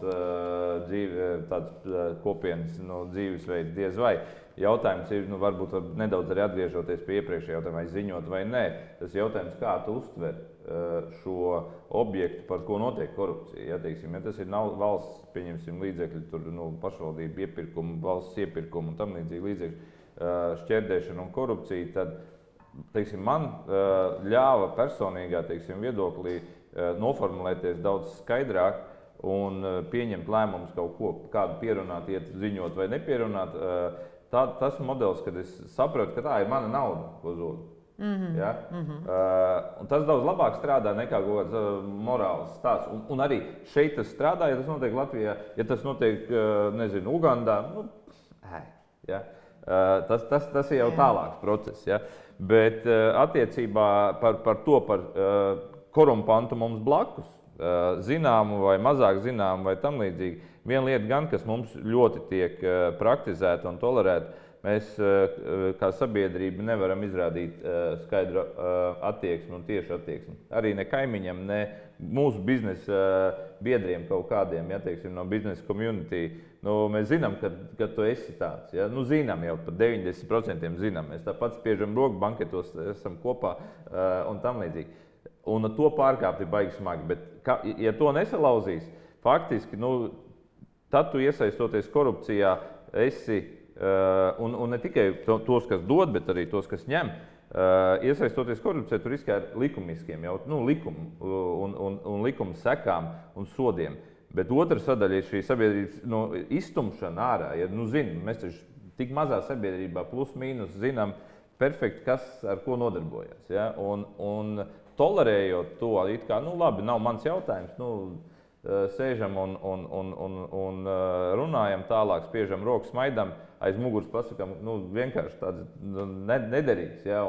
tāds kopienas dzīvesveids, diez vai. Jautājums ir, varbūt nedaudz arī atgriežoties pie iepriekšējā jautājuma, vai ziņot vai nē. Tas jautājums, kā tu uztver šo objektu, par ko notiek korupcija. Ja tas ir valsts, pieņemsim, līdzekļi, tur pašvaldību iepirkumu, valsts iepirkumu un tam līdzīgi līdzekļi, šķērdēšana un korupcija, tad man ļāva personīgā viedoklī noformulēties daudz skaidrāk un pieņemt lēmumus kādu pierunāt, iet ziņot vai nepierunāt. Tas modelis, kad es saprotu, ka tā ir mana nauda, ko zod. Ja? Un tas daudz labāk strādā nekā kaut kāds morāls stāsts. Un arī šeit tas strādā, ja tas notiek Latvijā, ja tas notiek, Ugandā, ja? Tas ir jau tālāks process. Ja? Bet attiecībā par korumpantu mums blakus, zināmu vai mazāk zināmu vai tam līdzīgi, viena lieta gan, kas mums ļoti tiek praktizēta un tolerēta, mēs kā sabiedrība nevaram izrādīt skaidru attieksmi un tiešu attieksmi. Arī ne kaimiņam, ne mūsu biznesa biedriem kaut kādiem, ja, no biznesa community. Mēs zinām, ka tu esi tāds. Ja? Zinām jau par 90% zinām. Mēs tāpat spiežam roku banketos, esam kopā un tam līdzīgi. Un to pārkāpt ir baigi smagi. Bet, ja to nesalauzīs, faktiski, tad tu iesaistoties korupcijā, esi, un ne tikai tos, kas dod, bet arī tos, kas ņem, iesaistoties korupcijā, tu riskē ar likumiskiem likumu un likumu sekām un sodiem. Bet otra sadaļa ir šī sabiedrības izstumšana ārā. Ja, mēs taču tik mazā sabiedrībā plus mīnus zinām perfekti, kas ar ko nodarbojas. Ja? Un tolerējot to, it kā, labi, nav mans jautājums, sēžam un runājam tālāk, spiežam rokas, smaidam, aiz muguras pasakām, vienkārši tāds nederīgs. Ja?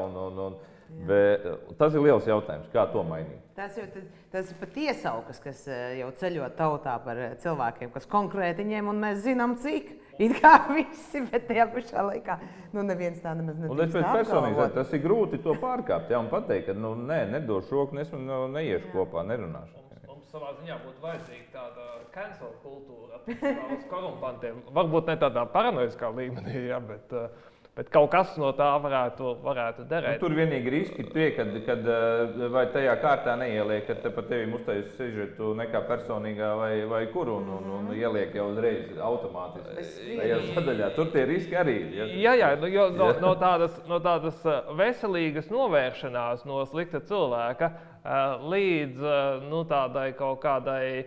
Tas ir liels jautājums, kā to mainīt. Tas ir pat iesaukas, kas jau ceļo tautā par cilvēkiem, kas konkrēti ņem, un mēs zinām, cik. It kā visi, bet tajā pašā laikā neviens tā nemaz nedrīkst apgalvot. Tas ir grūti to pārkāpt, un pateikt, ka nedošu roku, neiešu kopā, nerunāšu. Mums savā ziņā būtu vajadzīga tāda cancel kultūra attiecībā uz korumpantiem. Varbūt ne tādā paranoiskā līmenī, ja, bet Bet kaut kas no tā varētu derēt. Tur vienīgi riski tie, kad vai tajā kārtā neieliek, kad par tevi uztaisa sižetu nekā personīgā vai kur un ieliek jau uzreiz automātiski. Tajā sadaļā. Tur tie riski arī ir. Jā, jo no tādas veselīgas novēršanās no slikta cilvēka līdz tādai kaut kādai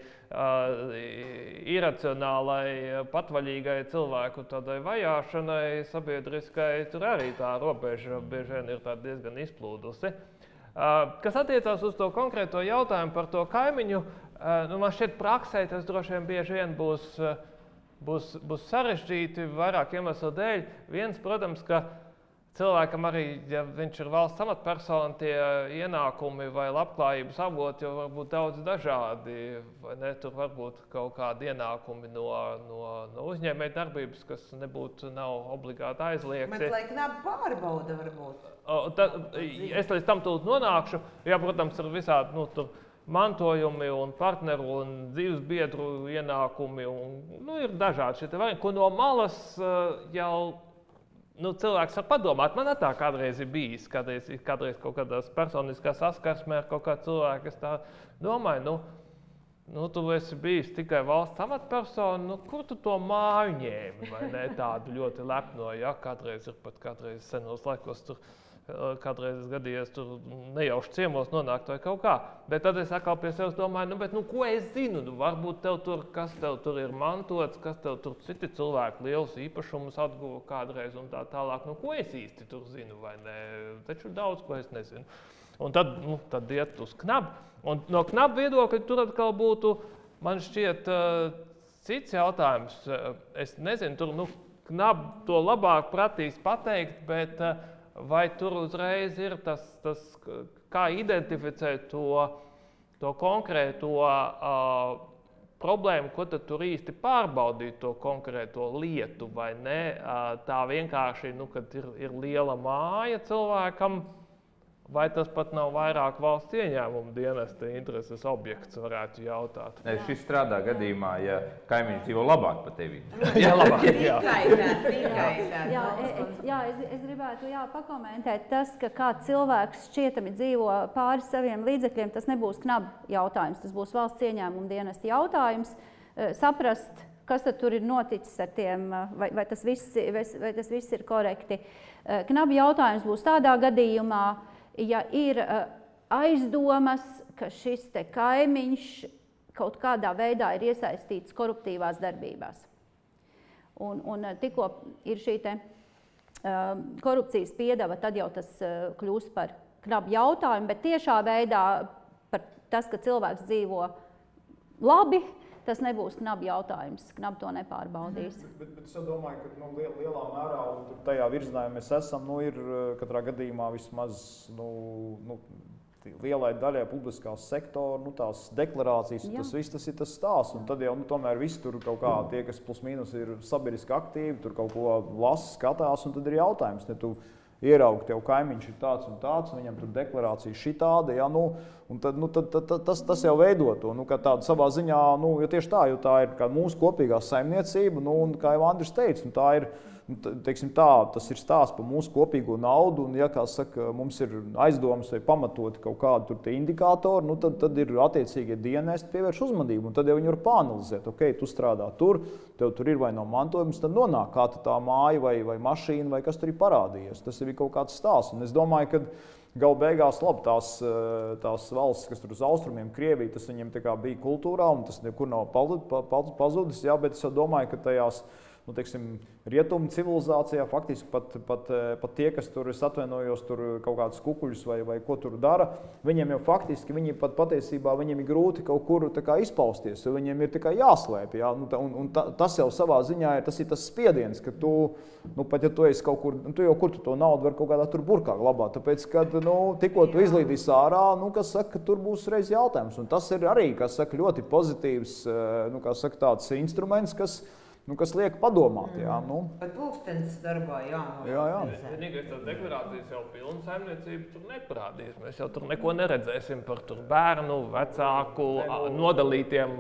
iracionālai, patvaļīgai cilvēku tādai vajāšanai, sabiedriskai, tur arī tā robeža bieži vien ir diezgan izplūdusi. Kas attiecās uz to konkrēto jautājumu par to kaimiņu, man šķiet praksē tas droši vien bieži vien būs sarežģīti vairāk iemeslu dēļ. Viens, protams, ka cilvēkam arī, ja viņš ir valsts amatpersona, tie ienākumi vai labklājības avoti jau var būt daudz dažādi. Vai ne? Tur var būt kaut kādi ienākumi no uzņēmēja darbības, kas nav obligāti aizliegti. Bet lai knapi pārbauda varbūt. Es līdz tam tūlīt nonākšu. Jā, protams, ir visādi mantojumi un partneru un dzīves biedru ienākumi. Ir dažādi šie varianti, ko no malas jau cilvēks var padomāt. Man tā kādreiz ir bijis, kādreiz kaut kādās personiskās saskarsmē ar kaut kādu cilvēku, kas tā domāju, tu esi bijis tikai valsts amatpersona, kur tu to māju ņēmi, vai ne? Tādu ļoti lepno, ja, kādreiz senos laikos tur, kādreiz gadījies tur nejauši ciemos nonākt vai kaut kā. Bet tad es atkal pie sevis domāju, ko es zinu? Varbūt kas tev tur ir mantots, kas tev tur citi cilvēki lielus īpašumus atguva kādreiz un tā tālāk. Ko es īsti tur zinu vai ne? Taču daudz, ko es nezinu. Un tad iet uz knabu. Un no knabu viedokļa tur atkal būtu, man šķiet, cits jautājums. Es nezinu, tur knabu to labāk pratīs pateikt, bet vai tur uzreiz ir tas kā identificēt to konkrēto problēmu, ko tad tur īsti pārbaudīt to konkrēto lietu, vai ne? Tā vienkārši, kad ir liela māja cilvēkam, vai tas pat nav vairāk valsts ieņēmumu dienesta intereses objekts, varētu jautāt. Šis strādā gadījumā, ja kaimiņš dzīvo labāk par tevi. Jā, labāk. Jā, es gribētu pakomentēt tas, ka kāds cilvēks šķietami dzīvo pāri saviem līdzekļiem, tas nebūs knabu jautājums, tas būs valsts ieņēmumu dienesta jautājums. Saprast, kas tad tur ir noticis ar tiem, vai tas viss ir korekti. Knabu jautājums būs tādā gadījumā, ja ir aizdomas, ka šis te kaimiņš kaut kādā veidā ir iesaistīts koruptīvās darbībās. Un tikko ir šī te korupcijas piedeva, tad jau tas kļūst par knabu jautājumu, bet tiešā veidā par tas, ka cilvēks dzīvo labi, tas nebūs knabu jautājums. Knabu to nepārbaudīs. Bet es domāju, ka lielā mērā un tajā virzienā mēs esam, ir katrā gadījumā vismaz lielai daļai publiskās sektora, tās deklarācijas, tas ir tas stāsts. Un tad jau tomēr visi tur kaut kā tie, kas plus mīnus ir sabiedriski aktīvi, tur kaut ko lasa, skatās, un tad ir jautājums, ne tu ieraugi, tev kaimiņš ir tāds un tāds, viņam tur deklarācija šitāda, ja, un tad tas jau veido to, ka tāda savā ziņā, jo tieši tā, jo tā ir kā mūsu kopīgā saimniecība, un kā jau Andris teica, tā ir, teiksim tā, tas ir stāsts par mūsu kopīgo naudu, un ja, kā saka, mums ir aizdomas vai pamatoti kaut kādi tur tie indikātori, tad ir attiecīgie dienesti pievērš uzmanību, un tad jau viņi var pāanalizēt, tu strādā tur, tev tur ir vai nav mantojums, tad nonāk kā tā māja vai mašīna, vai kas tur ir parādījies. Tas ir kaut kāds stāsts, un es domāju, ka galu beigās, labi, tās valsts, kas tur uz austrumiem, Krievija, tas viņiem tā kā bija kultūrā, un tas nekur nav pazudis, jā, bet es domāju, ka tajās, rietumu civilizācijā faktiski pat tie, kas tur, es atvainojos, tur kaut kādus kukuļus vai ko tur dara, viņiem jau faktiski, viņi pat patiesībā, viņiem ir grūti kaut kur tā kā izpausties, jo viņiem ir tā kā jāslēp, jā, un tas jau savā ziņā ir tas spiediens, ka tu, pat ja tu esi kaut kur, tu jau kur tu to naudu var kaut kādā tur burkā glabāt, tāpēc, kad, tikko tu izlīdīs ārā, kas saka, tur būs reiz jautājums, un tas ir arī, kas saka, ļoti pozitīvs, tāds instruments, kas liek padomāt, jā, Pat pulkstenis darbā, jā. Vienīgais tās deklarācijas jau pilna saimniecība tur neparādīs. Mēs jau tur neko neredzēsim par tur bērnu, vecāku, nodalītiem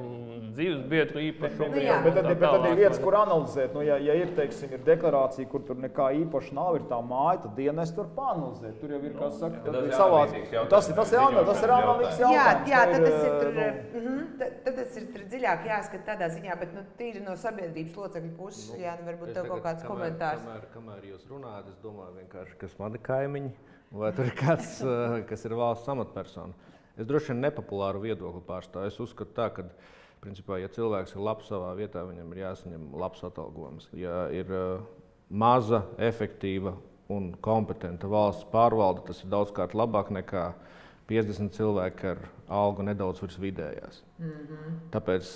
dzīves biedru īpašumu. Bet tad ir vietas, kur analizēt. Ja ir, teiksim, ir deklarācija, kur tur nekā īpaši nav, ir tā māja, tad dienas tur panalizēt. Tur jau ir, kā saka, tad ir savāds. Tas ir analītikas jautājums. Jā, tad tas ir tur dziļāk jāskat tādā ziņā, bet tīri no sabiedrības locekļu puses, varbūt tev kaut kāds komentārs. Kamēr jūs runājat, es domāju vienkārši, kas mani kaimiņi, vai tur ir kāds, kas ir valsts amatpersona. Es droši vien nepopulāru viedokli pārstāvu. Es uzskatu tā, ka, principā, ja cilvēks ir labs savā vietā, viņam ir jāsaņem labs atalgojums. Ja ir maza, efektīva un kompetenta valsts pārvalde, tas ir daudzkārt labāk nekā 50 cilvēki ar algu nedaudz virs vidējās. Tāpēc,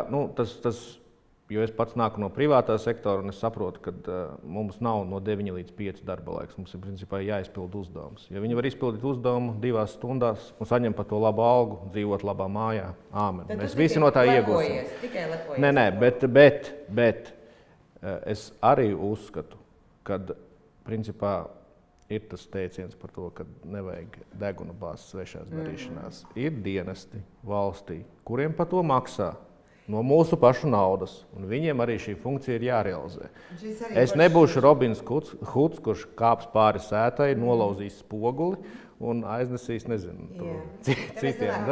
jo es pats nāku no privātā sektora, un es saprotu, ka mums nav no 9 līdz 5 darba laiks. Mums ir principā jāizpild uzdevums. Ja viņi var izpildīt uzdevumu 2 stundās un saņemt par to labu algu, dzīvot labā mājā, āmen. Mēs visi no tā iegūsim. Nē, bet es arī uzskatu, ka principā ir tas teiciens par to, ka nevajag degunu bāzes svešās darīšanās. Ir dienesti valstī, kuriem par to maksā no mūsu pašu naudas, un viņiem arī šī funkcija ir jārealizē. Es nebūšu Robins Huds, kurš kāps pāri sētai, nolauzīs spoguli un aiznesīs, citiem.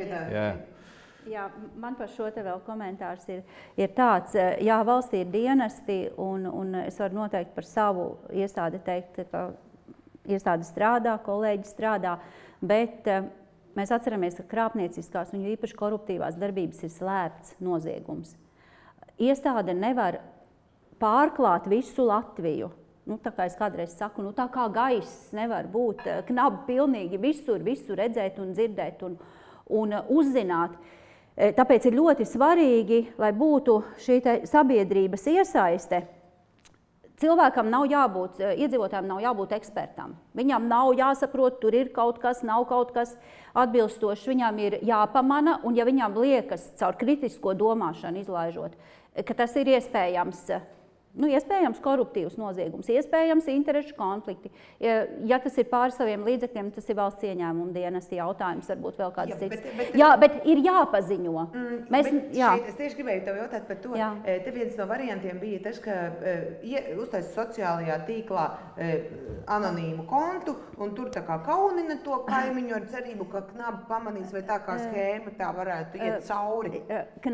Jā, man par šo te vēl komentārs ir tāds, jā, valstī ir dienesti, un es varu noteikti par savu iestādi teikt, ka iestāde strādā, kolēģi strādā, bet mēs atceramies, ka krāpnieciskās un īpaši koruptīvās darbības ir slēpts noziegums. Iestāde nevar pārklāt visu Latviju. Tā kā es kādreiz saku, tā kā gaiss nevar būt knabi pilnīgi visu redzēt un dzirdēt un uzzināt. Tāpēc ir ļoti svarīgi, lai būtu šī sabiedrības iesaiste. Cilvēkam nav jābūt, iedzīvotājiem nav jābūt ekspertam. Viņam nav jāsaprot, tur ir kaut kas, nav kaut kas atbilstošs. Viņam ir jāpamana, un ja viņam liekas caur kritisko domāšanu izlaižot, ka tas ir iespējams, iespējams koruptīvs noziegums, iespējams interešu konflikti. Ja tas ir pāri saviem līdzekļiem, tas ir valsts ieņēmuma dienesta jautājums, varbūt vēl kāds cits. Bet ir jāpaziņo. Es tieši gribēju tev jautāt par to. Te viens no variantiem bija tas, ka uztais sociālajā tīklā anonīmu kontu, un tur tā kā kaunina to kaimiņu ar cerību, ka knabi pamanīs, vai tā kā schēma tā varētu iet cauri.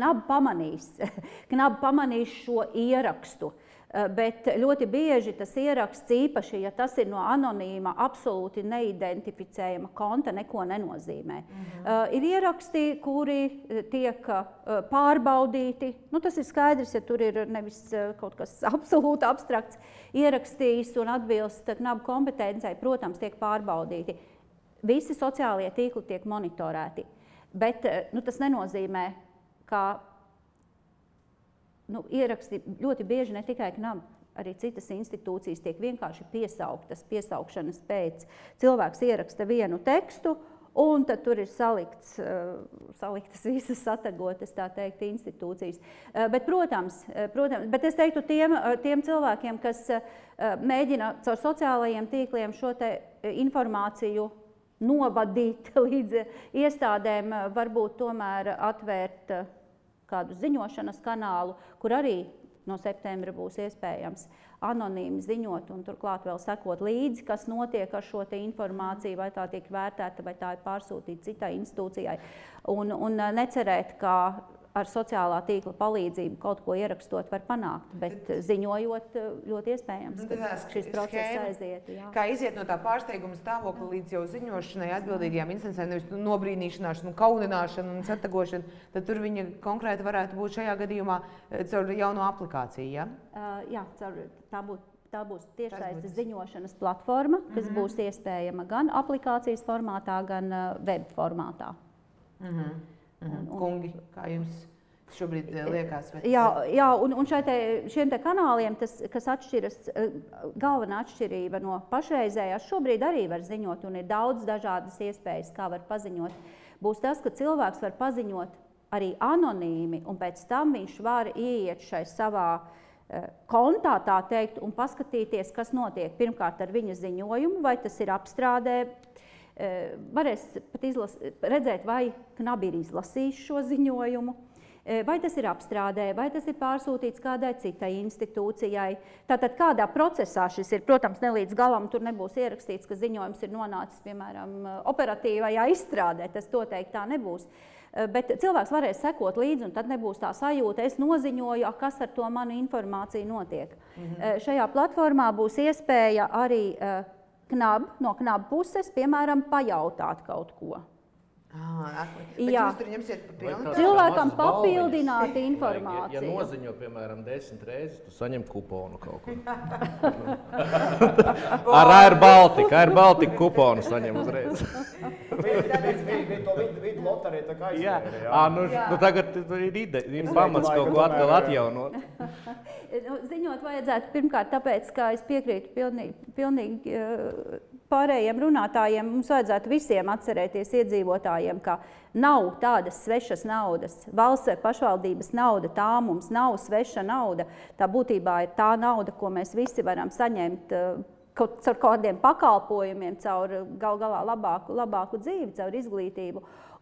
Knabi pamanīs šo ierakstu. Bet ļoti bieži tas ieraksts, īpaši, ja tas ir no anonīma, absolūti neidentificējama konta, neko nenozīmē. Ir ieraksti, kuri tiek pārbaudīti. Tas ir skaidrs, ja tur ir nevis kaut kas absolūti abstrakts ierakstījis un atbilst knabu kompetencei, protams, tiek pārbaudīti. Visi sociālie tīkli tiek monitorēti. Bet tas nenozīmē, ka ieraksti ļoti bieži ne tikai KNAB, arī citas institūcijas tiek vienkārši piesaukšanas pēc. Cilvēks ieraksta vienu tekstu, un tad tur ir saliktas visas satagotas, tā teikt, institūcijas. Bet, protams, bet es teiktu tiem cilvēkiem, kas mēģina caur sociālajiem tīkliem šo te informāciju novadīt līdz iestādēm, varbūt tomēr atvērt kādu ziņošanas kanālu, kur arī no septembra būs iespējams anonīmi ziņot un turklāt vēl sekot līdzi, kas notiek ar šo te informāciju, vai tā tiek vērtēta, vai tā ir pārsūtīta citai institūcijai. Un necerēt, ka ar sociālā tīkla palīdzību kaut ko ierakstot var panākt, bet ziņojot ļoti iespējams, ka šis process aiziet. Jā. Kā iziet no tā pārsteiguma stāvokļa līdz jau ziņošanai atbildīgajām instancēm, nevis nobrīnīšanāšanu, kaunināšanu un satagošanu, tad tur viņa konkrēti varētu būt šajā gadījumā caur jauno aplikāciju, ja? Jā, tā būs tiešsaistes ziņošanas platforma, kas būs iespējama gan aplikācijas formātā, gan web formātā. Kungi, kā jums šobrīd liekas? Jā, un šiem te kanāliem, kas atšķiras, galvenā atšķirība no pašreizējās, šobrīd arī var ziņot, un ir daudz dažādas iespējas, kā var paziņot, būs tas, ka cilvēks var paziņot arī anonīmi, un pēc tam viņš var ieiet šai savā kontā, tā teikt, un paskatīties, kas notiek pirmkārt ar viņa ziņojumu, vai tas ir apstrādē, varēs pat redzēt, vai KNAB ir izlasījis šo ziņojumu, vai tas ir apstrādē, vai tas ir pārsūtīts kādai citai institūcijai. Tātad kādā procesā šis ir, protams, ne līdz galam, tur nebūs ierakstīts, ka ziņojums ir nonācis, piemēram, operatīvajā izstrādē, tas noteikti tā nebūs. Bet cilvēks varēs sekot līdzi, un tad nebūs tā sajūta, es noziņoju, kas ar to manu informāciju notiek. Šajā platformā būs iespēja arī no KNAB puses, piemēram, pajautāt kaut ko. Cilvēkam papildināt informāciju. Ja noziņo, piemēram, 10 reizes, tu saņem kuponu kaut ko. Ar Air Baltica kuponu saņem uzreiz. Viņi to vidu loteriju tā kā izvērē. Tagad ir pamats kaut ko atkal atjaunot. Ziņot vajadzētu pirmkārt tāpēc, ka es piekrītu pilnīgi pārējiem runātājiem, mums vajadzētu visiem atcerēties iedzīvotājiem, ka nav tādas svešas naudas. Valsts vai pašvaldības nauda, tā mums nav sveša nauda. Tā būtībā ir tā nauda, ko mēs visi varam saņemt caur kādiem pakalpojumiem, caur gal galā labāku dzīvi, caur izglītību.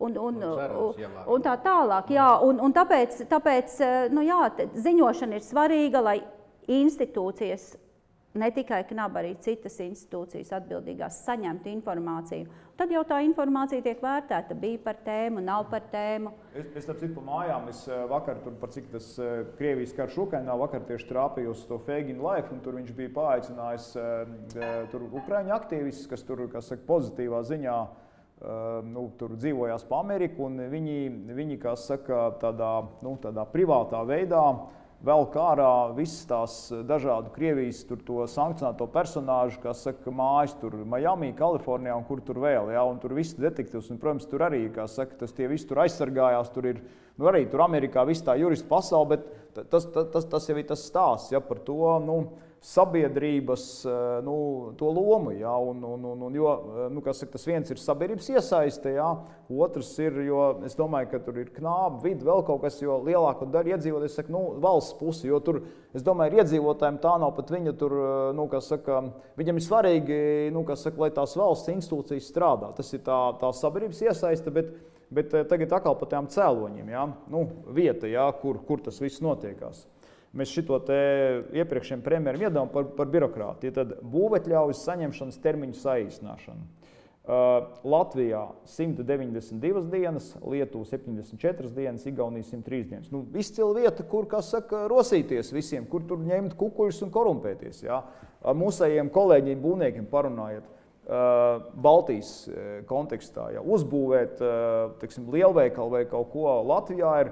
Un tā tālāk, jā, un tāpēc ziņošana ir svarīga, lai institūcijas, ne tikai KNAB, arī citas institūcijas atbildīgās saņemtu informāciju. Tad jau tā informācija tiek vērtēta, bija par tēmu, nav par tēmu. Es starp citu pa mājām, es vakar tur par cik tas Krievijas karš Ukrainā, vakar tieši trāpījos to Fegin Life, un tur viņš bija paaicinājis tur Ukraiņu aktīvistus, kas tur, kas saka, pozitīvā ziņā tur dzīvojās pa Ameriku, un viņi kā saka, tādā privātā veidā vēl kārā visas tās dažādu Krievijas tur to sankcionēto personāžu, kā saka, mājas tur Miami, Kalifornijā un kur tur vēl, ja, un tur visi detektīvs, un, protams, tur arī, kā saka, tie visi tur aizsargājās, tur ir, arī tur Amerikā viss tā juristu pasaule, bet tas jau ir tas stāsts, ja, par to, sabiedrības, to lomu, ja, jo, kā saka, tas viens ir sabiedrības iesaiste, ja, otrs ir, jo es domāju, ka tur ir KNAB, vidi, vēl kaut kas, jo lielāko daļu iedzīvotāji, saka, valsts pusi, jo tur, es domāju, iedzīvotājiem tā nav pat viņa tur, kā saka, viņam ir svarīgi, kā saka, lai tās valsts institūcijas strādā. Tas ir tā sabiedrības iesaiste, bet tagad atkal par tām cēloņiem, ja, vieta, ja, kur tas viss notiekās. Mēs šito te iepriekšējiem premjeram iedām par birokrātiju, tad būvētļaujas saņemšanas termiņu saīsināšanu. Latvijā 192 dienas, Lietuva 74 dienas, Igaunija 103 dienas. Izcila vieta, kur, kā saka, rosīties visiem, kur tur ņemt kukuļus un korumpēties. Ja? Ar mūsējiem kolēģiem, būvniekiem parunājiet. Baltijas kontekstā, ja uzbūvēt, teiksim, lielveikalu vai kaut ko Latvijā ir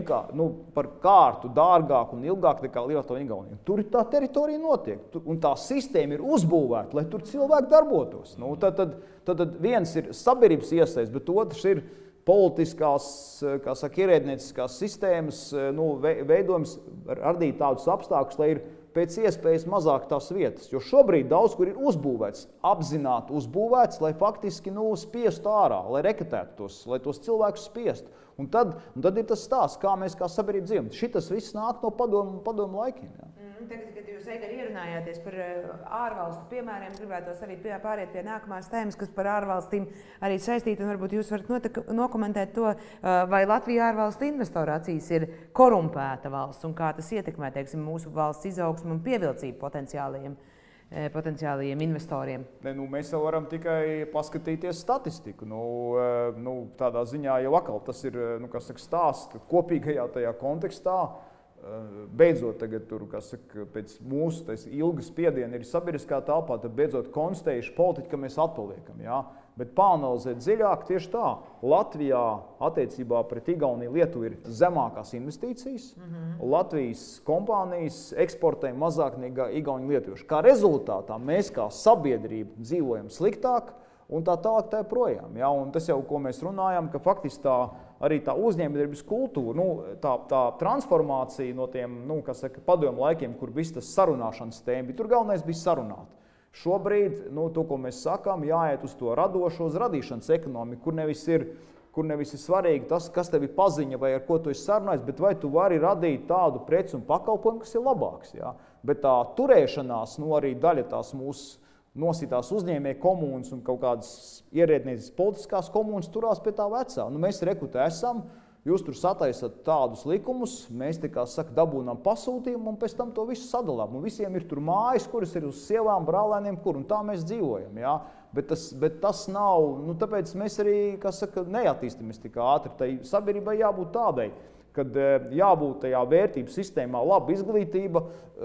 par kārtu dārgāk un ilgāk nekā Lietuvā un Igaunijā. Tur tā teritorija notiek, un tā sistēma ir uzbūvēta, lai tur cilvēki darbotos. Tad viens ir sabiedrības iesaist, bet otrs ir politiskās, kā saka, ierēdnieciskās sistēmas veidojums radīt tādus apstākļus, lai ir pēc iespējas mazāk tās vietas, jo šobrīd daudz kur ir uzbūvēts, apzināti uzbūvēts, lai faktiski spiestu ārā, lai reketētu lai tos cilvēkus spiestu. Un tad ir tas stāsts, kā mēs kā sabiedrība dzīvojam. Šitas viss nāk no padomu laikiem. Ja. Tagad, kad jūs arī ierunājāties par ārvalstu piemēriem, gribētos arī pāriet pie nākamās tēmas, kas par ārvalstīm arī saistīta, un varbūt jūs varat nokomentēt to, vai Latvija ārvalstu investoru acīs ir korumpēta valsts, un kā tas ietekmē, teiksim, mūsu valsts izaugsmu un pievilcību potenciālajiem investoriem. Mēs jau varam tikai paskatīties statistiku. Tādā ziņā jau atkal tas ir, stāsts kopīgajā tajā kontekstā. Beidzot tagad tur, pēc mūsu ilgas spiediena ir sabiedriskā telpā, tad beidzot konstatējuši politiķi, ka mēs atpaliekam. Ja? Bet pāanalizēt dziļāk tieši tā. Latvijā attiecībā pret Igauniju Lietuvu ir zemākās investīcijas. Latvijas kompānijas eksportē mazāk nekā Igauni lietuvieši. Kā rezultātā mēs kā sabiedrība dzīvojam sliktāk un tā tālāk tā projām. Ja? Un tas jau, ko mēs runājam, ka faktiski arī tā uzņēmējdarbības kultūra, tā transformācija no tiem, padomu laikiem, kur viss tas sarunāšanas tēma bija, tur galvenais bija sarunāt. Šobrīd, to, ko mēs sakām, jāiet uz to radošo, uz radīšanas ekonomiku, kur nevis ir svarīgi tas, kas tev ir paziņa vai ar ko tu esi sarunājis, bet vai tu vari radīt tādu preci un pakalpojumu, kas ir labāks. Ja? Bet tā turēšanās, arī daļa tās mūsu nositās uzņēmēju komunas un kaut kādas ierēdnieces politiskās komunas turās pie tā vecā. Mēs rekutē esam, Jūs tur sataisat tādus likumus, mēs dabūnām pasūtījumu un pēc tam to visu sadalām. Un visiem ir tur mājas, kuras ir uz sievām, brālēniem, un tā mēs dzīvojam. Ja? Bet tas nav, tāpēc mēs arī, neattīstamies tik ātri. Tai sabiedrībai jābūt tādai, kad jābūt tajā vērtības sistēmā laba izglītība,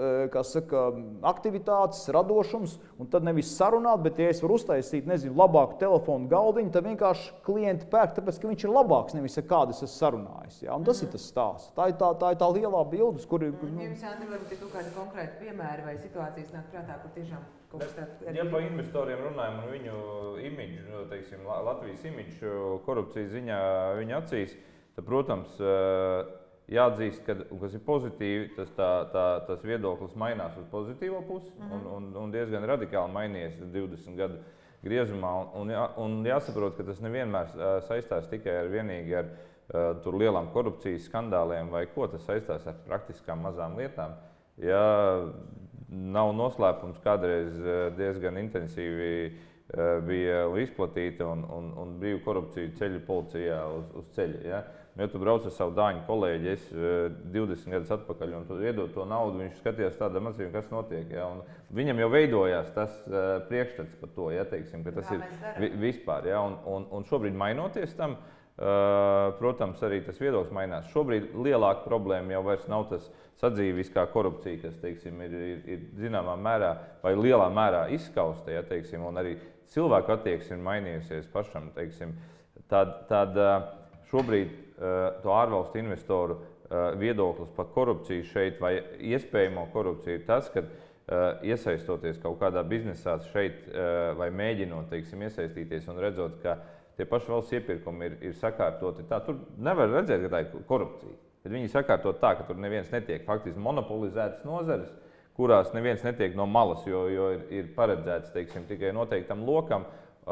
aktivitātes, radošums, un tad nevis sarunāt, bet ja es varu uztaisīt, labāku telefonu galdiņu, tad vienkārši klienti pērk, tāpēc, ka viņš ir labāks, nevis kādas es sarunājis. Ja? Un tas ir tas stāsts. Tā ir tā lielā bildes, kur ir... Jums varbūt ir kādi konkrēti piemēri vai situācijas nāk prātā, kur tiešām kaut kas tāds... Ja pa investoriem runājam un viņu imidžu, teiksim, Latvijas imidžu korupcijas ziņā viņa acīs, tad, protams, jāatzīst, kas ir pozitīvi, tas viedoklis mainās uz pozitīvo pusi un diezgan radikāli mainījies 20 gadu griezumā. Un jāsaprot, ka tas nevienmēr saistās tikai vienīgi ar tur lielām korupcijas skandāliem vai ko, tas saistās ar praktiskām mazām lietām. Ja nav noslēpums, kādreiz diezgan intensīvi bija izplatīta un brīva korupcija ceļu policijā uz ceļa. Ja? Ja tu brauc ar savu dāņu kolēģi, es 20 gadus atpakaļ un tu iedod to naudu, viņš skatījās tādā acīm, kas notiek. Ja? Un viņam jau veidojās tas priekšstats par to, ja, teiksim, ka tas ir vispār. Ja? Un šobrīd mainoties tam, protams, arī tas viedoklis mainās. Šobrīd lielāka problēma jau vairs nav tas sadzīviskā korupcija, kas, teiksim, ir zināmā mērā vai lielā mērā izskausta, ja, teiksim, un arī cilvēku attieksme ir mainījusies pašam, teiksim. Tad šobrīd to ārvalstu investoru viedoklis par korupciju šeit vai iespējamo korupciju ir tas, ka iesaistoties kaut kādā biznesā šeit vai mēģinot, teiksim, iesaistīties un redzot, ka tie paši valsts iepirkumi ir sakārtoti tā, tur nevar redzēt, ka tā ir korupcija. Bet viņi sakārtot tā, ka tur neviens netiek faktiski monopolizētas nozares, kurās neviens netiek no malas, jo ir paredzēts, teiksim, tikai noteiktam lokam.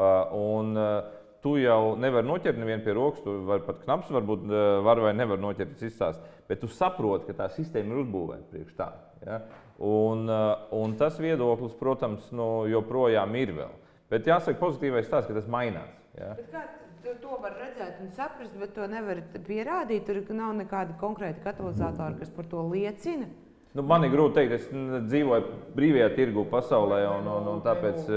Tu jau nevari noķert nevienu pie rokas, tu vari pat knaps varbūt var vai nevar noķert, tas izstāst, bet tu saproti, ka tā sistēma ir uzbūvēta priekš tā. Ja? Un tas viedoklis, protams, joprojām ir vēl. Bet jāsaka pozitīvais tās, ka tas mainās. Ja? Bet kā to var redzēt un saprast, bet to nevar pierādīt? Tur nav nekādi konkrēti katalizatori, kas par to liecina? Man ir grūti teikt, es dzīvoju brīvajā tirgu pasaulē un tāpēc...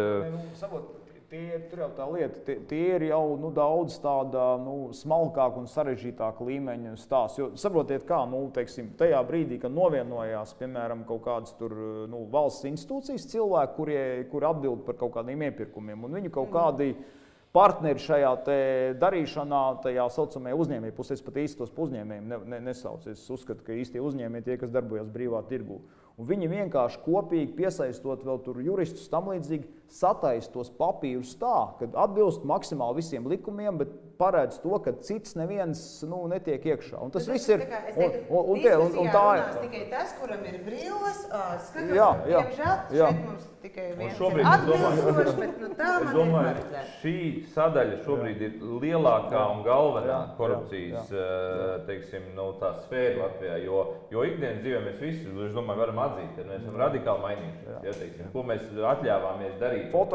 Tur jau tā lieta, tie ir jau daudz tāda smalkāka un sarežģītāka līmeņa stāsts. Jo saprotiet kā, teiksim, tajā brīdī, kad novienojās, piemēram, kaut kādas tur valsts institūcijas cilvēki, kuri atbild par kaut kādiem iepirkumiem, un viņu kaut kādi partneri šajā te darīšanā, tajā saucamajā uzņēmēju pusē, es pat īsti tos uzņēmējiem nesaucu. Es uzskatu, ka īstie uzņēmēji tie, kas darbojas brīvā tirgū. Un viņi vienkārši kopīgi piesaistot vēl tur juristus tam līdzīgi, sataisa tos papīrus tā, ka atbilst maksimāli visiem likumiem, bet paredz to, ka cits neviens netiek iekšā. Un tas viss ir... Un tā ir tikai tas, kuram ir brilles, skatot, diemžēl, šeit mums tikai viens ir atbilstoši, bet tā man ir paredzēta. Šī sadaļa šobrīd ir lielākā un galvenā korupcijas, teiksim, tā sfēra Latvijā, jo ikdienas dzīvē mēs visi, es domāju, varam atzīt, ka mēs esam radikāli mainījušies, ja, teiksim, ko mēs atļāvāmies darīt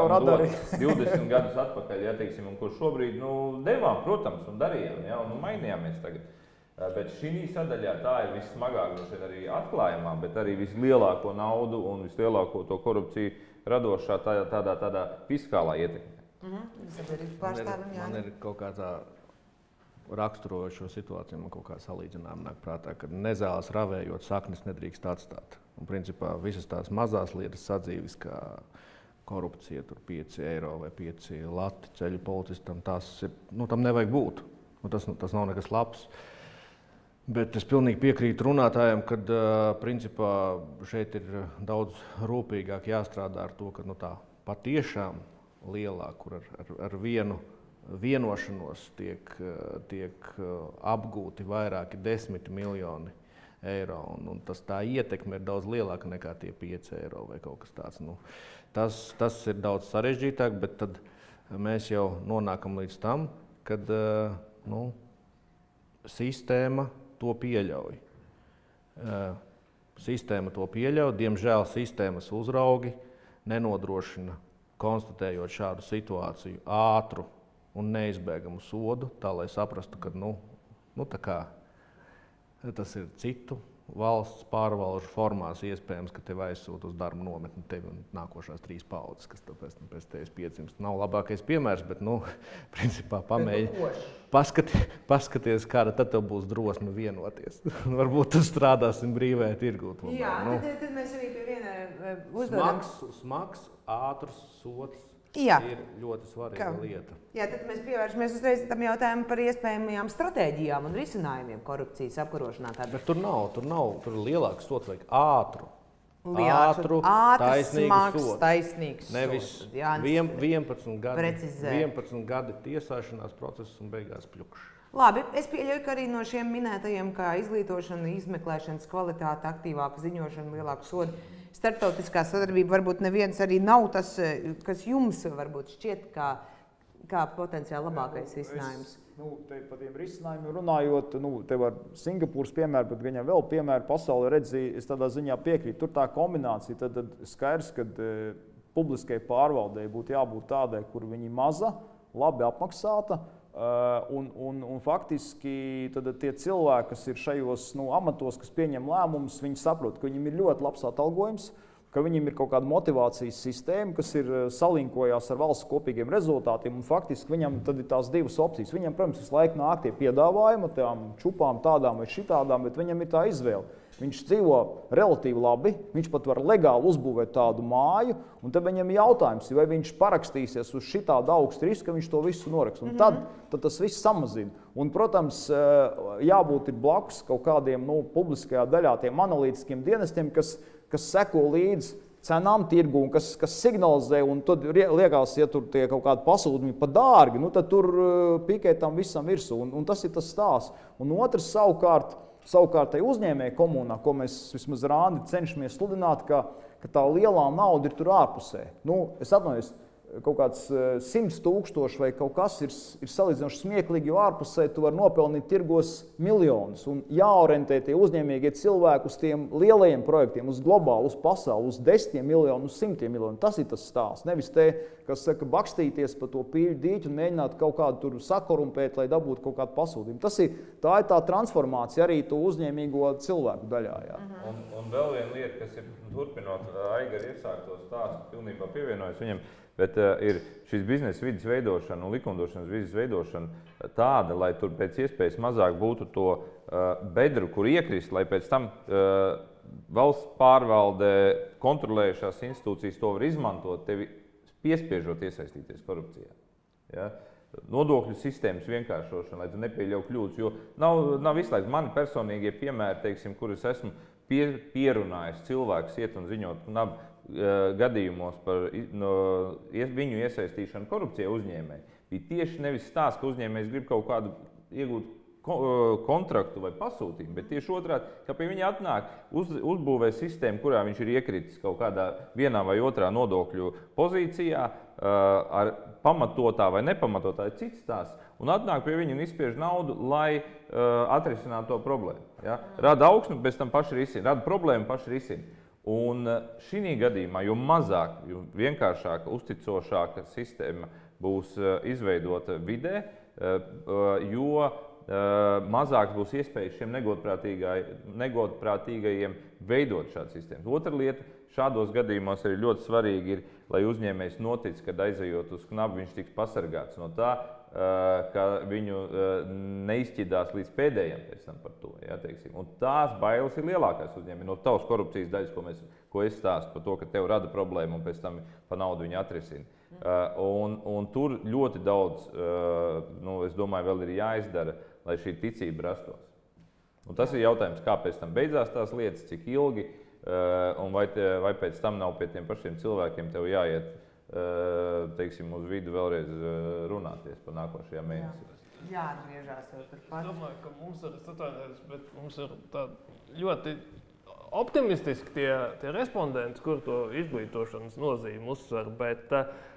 20 gadus atpakaļ, ja, teiksim, un ko šobrīd devām, protams, un darījām, ja, un mainījāmies tagad. Bet šī sadaļā tā ir vissmagāk arī atklājumā, bet arī vislielāko naudu un vislielāko to korupciju radošā tādā fiskālā ietekmē. Man ir kaut kā tā raksturojošo situāciju, man kaut kā salīdzinājuma nāk prātā, ka nezāles ravējot saknes nedrīkst atstāt. Un principā visas tās mazās lietas sadzīves, kā korupcija, tur 5 eiro vai 5 lati ceļu policistam, tas ir, tam nevajag būt. Tas nav nekas labs. Bet es pilnīgi piekrītu runātājiem, ka principā šeit ir daudz rūpīgāk jāstrādā ar to, ka tā patiešām lielā, kur ar vienu vienošanos tiek apgūti vairāki 10 miljoni eiro. Un tā ietekme ir daudz lielāka nekā tie 5 eiro vai kaut kas tāds. Tas ir daudz sarežģītāk, bet tad mēs jau nonākam līdz tam, kad sistēma to pieļauj. Sistēma to pieļauj, diemžēl sistēmas uzraugi nenodrošina, konstatējot šādu situāciju, ātru un neizbēgamu sodu, tā lai saprastu, ka tā kā tas ir citu valsts pārvalžu formās iespējams, ka tev aizsūta uz darba nometni tevi un nākošās 3 paudzes, kas tāpēc pēc tevis piedzimst. Nav labākais piemērs, bet, principā paskaties, kāda tad tev būs drosme vienoties. Varbūt tu strādāsim brīvajā tirgū. Jā, tad mēs arī pie viena uzdodam. Smags, ātrs sots. Jā. Ir ļoti svarīga lieta. Jā, tad mēs pievēršamies uzreiz tam jautājumu par iespējamajām stratēģijām un risinājumiem korupcijas apkarošanā. Bet tur ir lielāks sots, vajag ātru, taisnīgs nevis sots. 11 gadi tiesāšanās process un beigās pļukšs. Labi, es pieļauju, ka arī no šiem minētajiem, kā izglītošana, izmeklēšanas kvalitāte, aktīvāka ziņošana, lielāku sodu, starptautiskā sadarbība varbūt neviens arī nav tas, kas jums varbūt šķiet kā potenciāli labākais risinājums. Te par tiem risinājumiem runājot, te var Singapūras piemēru, bet viņam vēl piemēru pasaulē redzīja, es tādā ziņā piekrītu. Tur tā kombinācija, tad skaidrs, ka publiskai pārvaldei būtu jābūt tādai, kur viņi maza, labi apmaksāta, un faktiski tad tie cilvēki, kas ir šajos amatos, kas pieņem lēmumus, viņi saprot, ka viņiem ir ļoti labs atalgojums, ka viņiem ir kaut kāda motivācijas sistēma, kas ir salinkojās ar valsts kopīgiem rezultātiem, un faktiski viņam tad ir tās 2 opcijas. Viņam, protams, visu laiku nāk tie piedāvājumi, tām čupām tādām vai šitādām, bet viņam ir tā izvēle. Viņš dzīvo relatīvi labi, viņš pat var legāli uzbūvēt tādu māju, un tad viņam ir jautājums, vai viņš parakstīsies uz šitādu augstu risku, ka viņš to visu noraks. Un tad tas viss samazina. Un, protams, jābūt ir blakus kaut kādiem publiskajā daļā tiem analītiskiem dienestiem, kas seko līdz cenām tirgu un kas signalizē, un tad liekas, ja tur tie kaut kādi pasūtījumi pa dārgi, tad tur pikē tam visam virsū, un tas ir tas stāsts. Un otrs savukārt tai uzņēmēju komunā, ko mēs vismaz Rāndi cenšamies sludināt, ka tā lielā nauda ir tur ārpusē. Es atvainojos, kaut kāds 100 000 vai kaut kas ir salīdzinoši smieklīgi, jo ārpusē tu vari nopelnīt tirgos miljonus. Un jāorientē tie uzņēmīgie cilvēki uz tiem lielajiem projektiem, uz globālu, uz pasauli, uz 10 miljonu, uz 100 miljonu. Tas ir tas stāsts. Nevis te, kas saka, bakstīties pa to pīļu dīķu un mēģināt kaut kādu tur sakorumpēt, lai dabūtu kaut kādu pasūtījumu. Tā ir tā transformācija arī to uzņēmīgo cilvēku daļā. Jā. Un vēl viena lieta, kas ir turpinot Aigara iesākto stāstu, pilnībā pievienojas viņam, bet ir šis biznesa vides veidošana un likumdošanas vides veidošana tāda, lai tur pēc iespējas mazāk būtu to bedru, kur iekrist, lai pēc tam valsts pārvalde, kontrolējušās institūcijas to var izmantot, tevi piespiežot iesaistīties korupcijā. Ja? Nodokļu sistēmas vienkāršošana, lai tu nepieļauj kļūdas, jo nav visu laiku mani personīgie piemēri, teiksim, kur es esmu pierunājis cilvēks iet un ziņot gadījumos par viņu iesaistīšanu korupcijā uzņēmēji. Bija tieši nevis stāsts, ka uzņēmējs grib kaut kādu iegūt kontraktu vai pasūtījumu, bet tieši otrādi, ka pie viņa atnāk uzbūvē sistēmu, kurā viņš ir iekritis kaut kādā vienā vai otrā nodokļu pozīcijā, ar pamatotā vai nepamatotā ir cits stāsts, un atnāk pie viņa un izspiež naudu, lai atrisinātu to problēmu. Ja? Rada augsni, pēc tam paši risina, rada problēmu, paši risina. Un šī gadījumā, jo mazāk, jo vienkāršāka, uzticošāka sistēma būs izveidota vidē, jo mazāks būs iespējas šiem negodprātīgajiem veidot šādu sistēmu. Otra lieta, šādos gadījumos arī ļoti svarīgi ir, lai uzņēmējs notic, kad aizejot uz knabu, viņš tiks pasargāts no tā, ka viņu neizšķidās līdz pēdējiem pēc tam par to. Ja, teiksim. Un tās bailes ir lielākās uzņēmumi. No tavas korupcijas daļas, ko es stāstu par to, ka tev rada problēmu un pēc tam pa naudu viņu atrisina. Un tur ļoti daudz, es domāju, vēl ir jāizdara, lai šī ticība rastos. Un tas ir jautājums, kā pēc tam beidzās tās lietas, cik ilgi, un vai pēc tam nav pie tiem pašiem cilvēkiem tev jāiet, teiksim, uz vidu vēlreiz runāties par nākošajām mēnesiem. Jāatgriežās jau turpat. Es domāju, ka mums ir tā ļoti optimistiski tie respondenti, kur to izglītošanas nozīmi uzsver, bet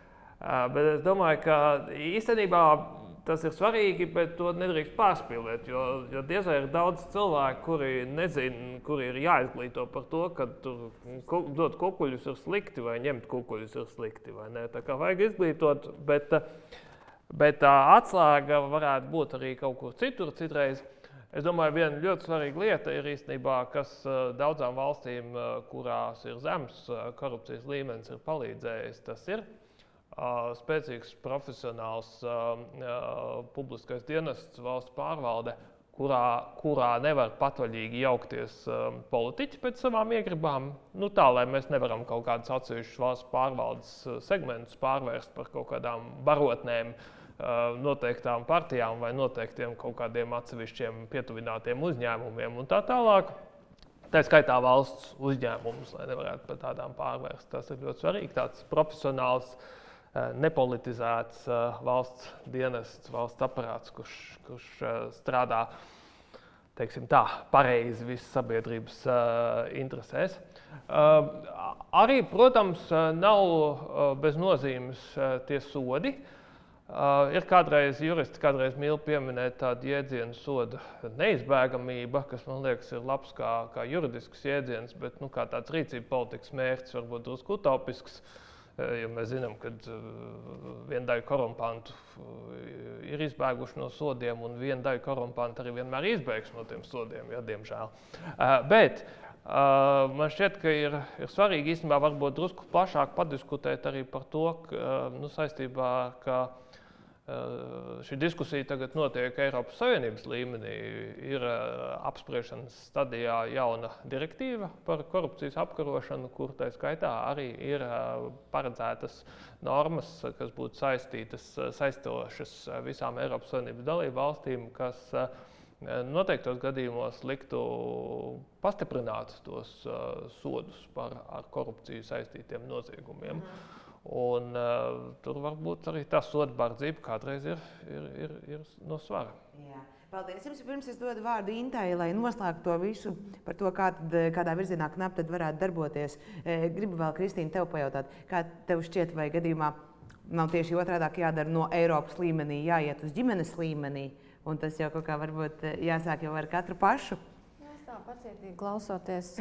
es domāju, ka īstenībā tas ir svarīgi, bet to nedrīkst pārspīlēt, jo diez vai ir daudz cilvēku, kuri nezina, kuri ir jāizglīto par to, ka dot kukuļus ir slikti vai ņemt kukuļus ir slikti. Vai ne? Tā kā vajag izglītot, bet atslēga varētu būt arī kaut kur citur citreiz. Es domāju, viena ļoti svarīga lieta ir īstenībā, kas daudzām valstīm, kurās ir zems korupcijas līmenis, ir palīdzējis. Tas ir spēcīgs profesionāls publiskais dienests, valsts pārvalde, kurā nevar patvaļīgi jaukties politiķi pēc savām iegribām. Tā, lai mēs nevaram kaut kādus atsevišķus valsts pārvaldes segmentus pārvērst par kaut kādām barotnēm, noteiktām partijām vai noteiktiem kaut kādiem atsevišķiem pietuvinātiem uzņēmumiem un tā tālāk. Tā skaitā valsts uzņēmumus, lai nevarētu par tādām pārvērst. Tas ir ļoti svarīgi, tāds profesionāls, nepolitizēts valsts dienests, valsts aparāts, kurš strādā, teiksim tā, pareizi visas sabiedrības interesēs. Arī, protams, nav bez nozīmes tie sodi. Ir kādreiz juristi mīl pieminēt tādu jēdzienu soda neizbēgamība, kas, man liekas, ir labs kā juridisks jēdziens, bet kā tāds rīcība politikas mērķis varbūt drusku utopisks, jo mēs zinām, ka viena daļa korumpantu ir izbēguši no sodiem, un viena daļa korumpantu arī vienmēr izbēgs no tiem sodiem, ja, diemžēl. Bet man šķiet, ka ir svarīgi īstenībā varbūt drusku plašāk padiskutēt arī par to, saistībā, ka šī diskusija tagad notiek Eiropas Savienības līmenī. Ir apspriešanas stadijā jauna direktīva par korupcijas apkarošanu, kur tā skaitā arī ir paredzētas normas, kas būtu saistošas visām Eiropas Savienības dalību valstīm, kas noteiktos gadījumos liktu pastiprināt tos sodus par ar korupciju saistītiem noziegumiem. Un tur varbūt arī tā sodbardzība kādreiz ir no svara. Jā. Paldies jums. Pirms es dodu vārdu Intai, lai noslēgtu to visu par to, kādā virzienā KNAP tad varētu darboties. Gribu vēl, Kristīna, tev pajautāt, kā tev šķiet, vai gadījumā nav tieši otrādāk jādara no Eiropas līmenī, jāiet uz ģimenes līmenī, un tas jau kaut kā varbūt jāsāk jau ar katru pašu? Es tā pacietīgi klausoties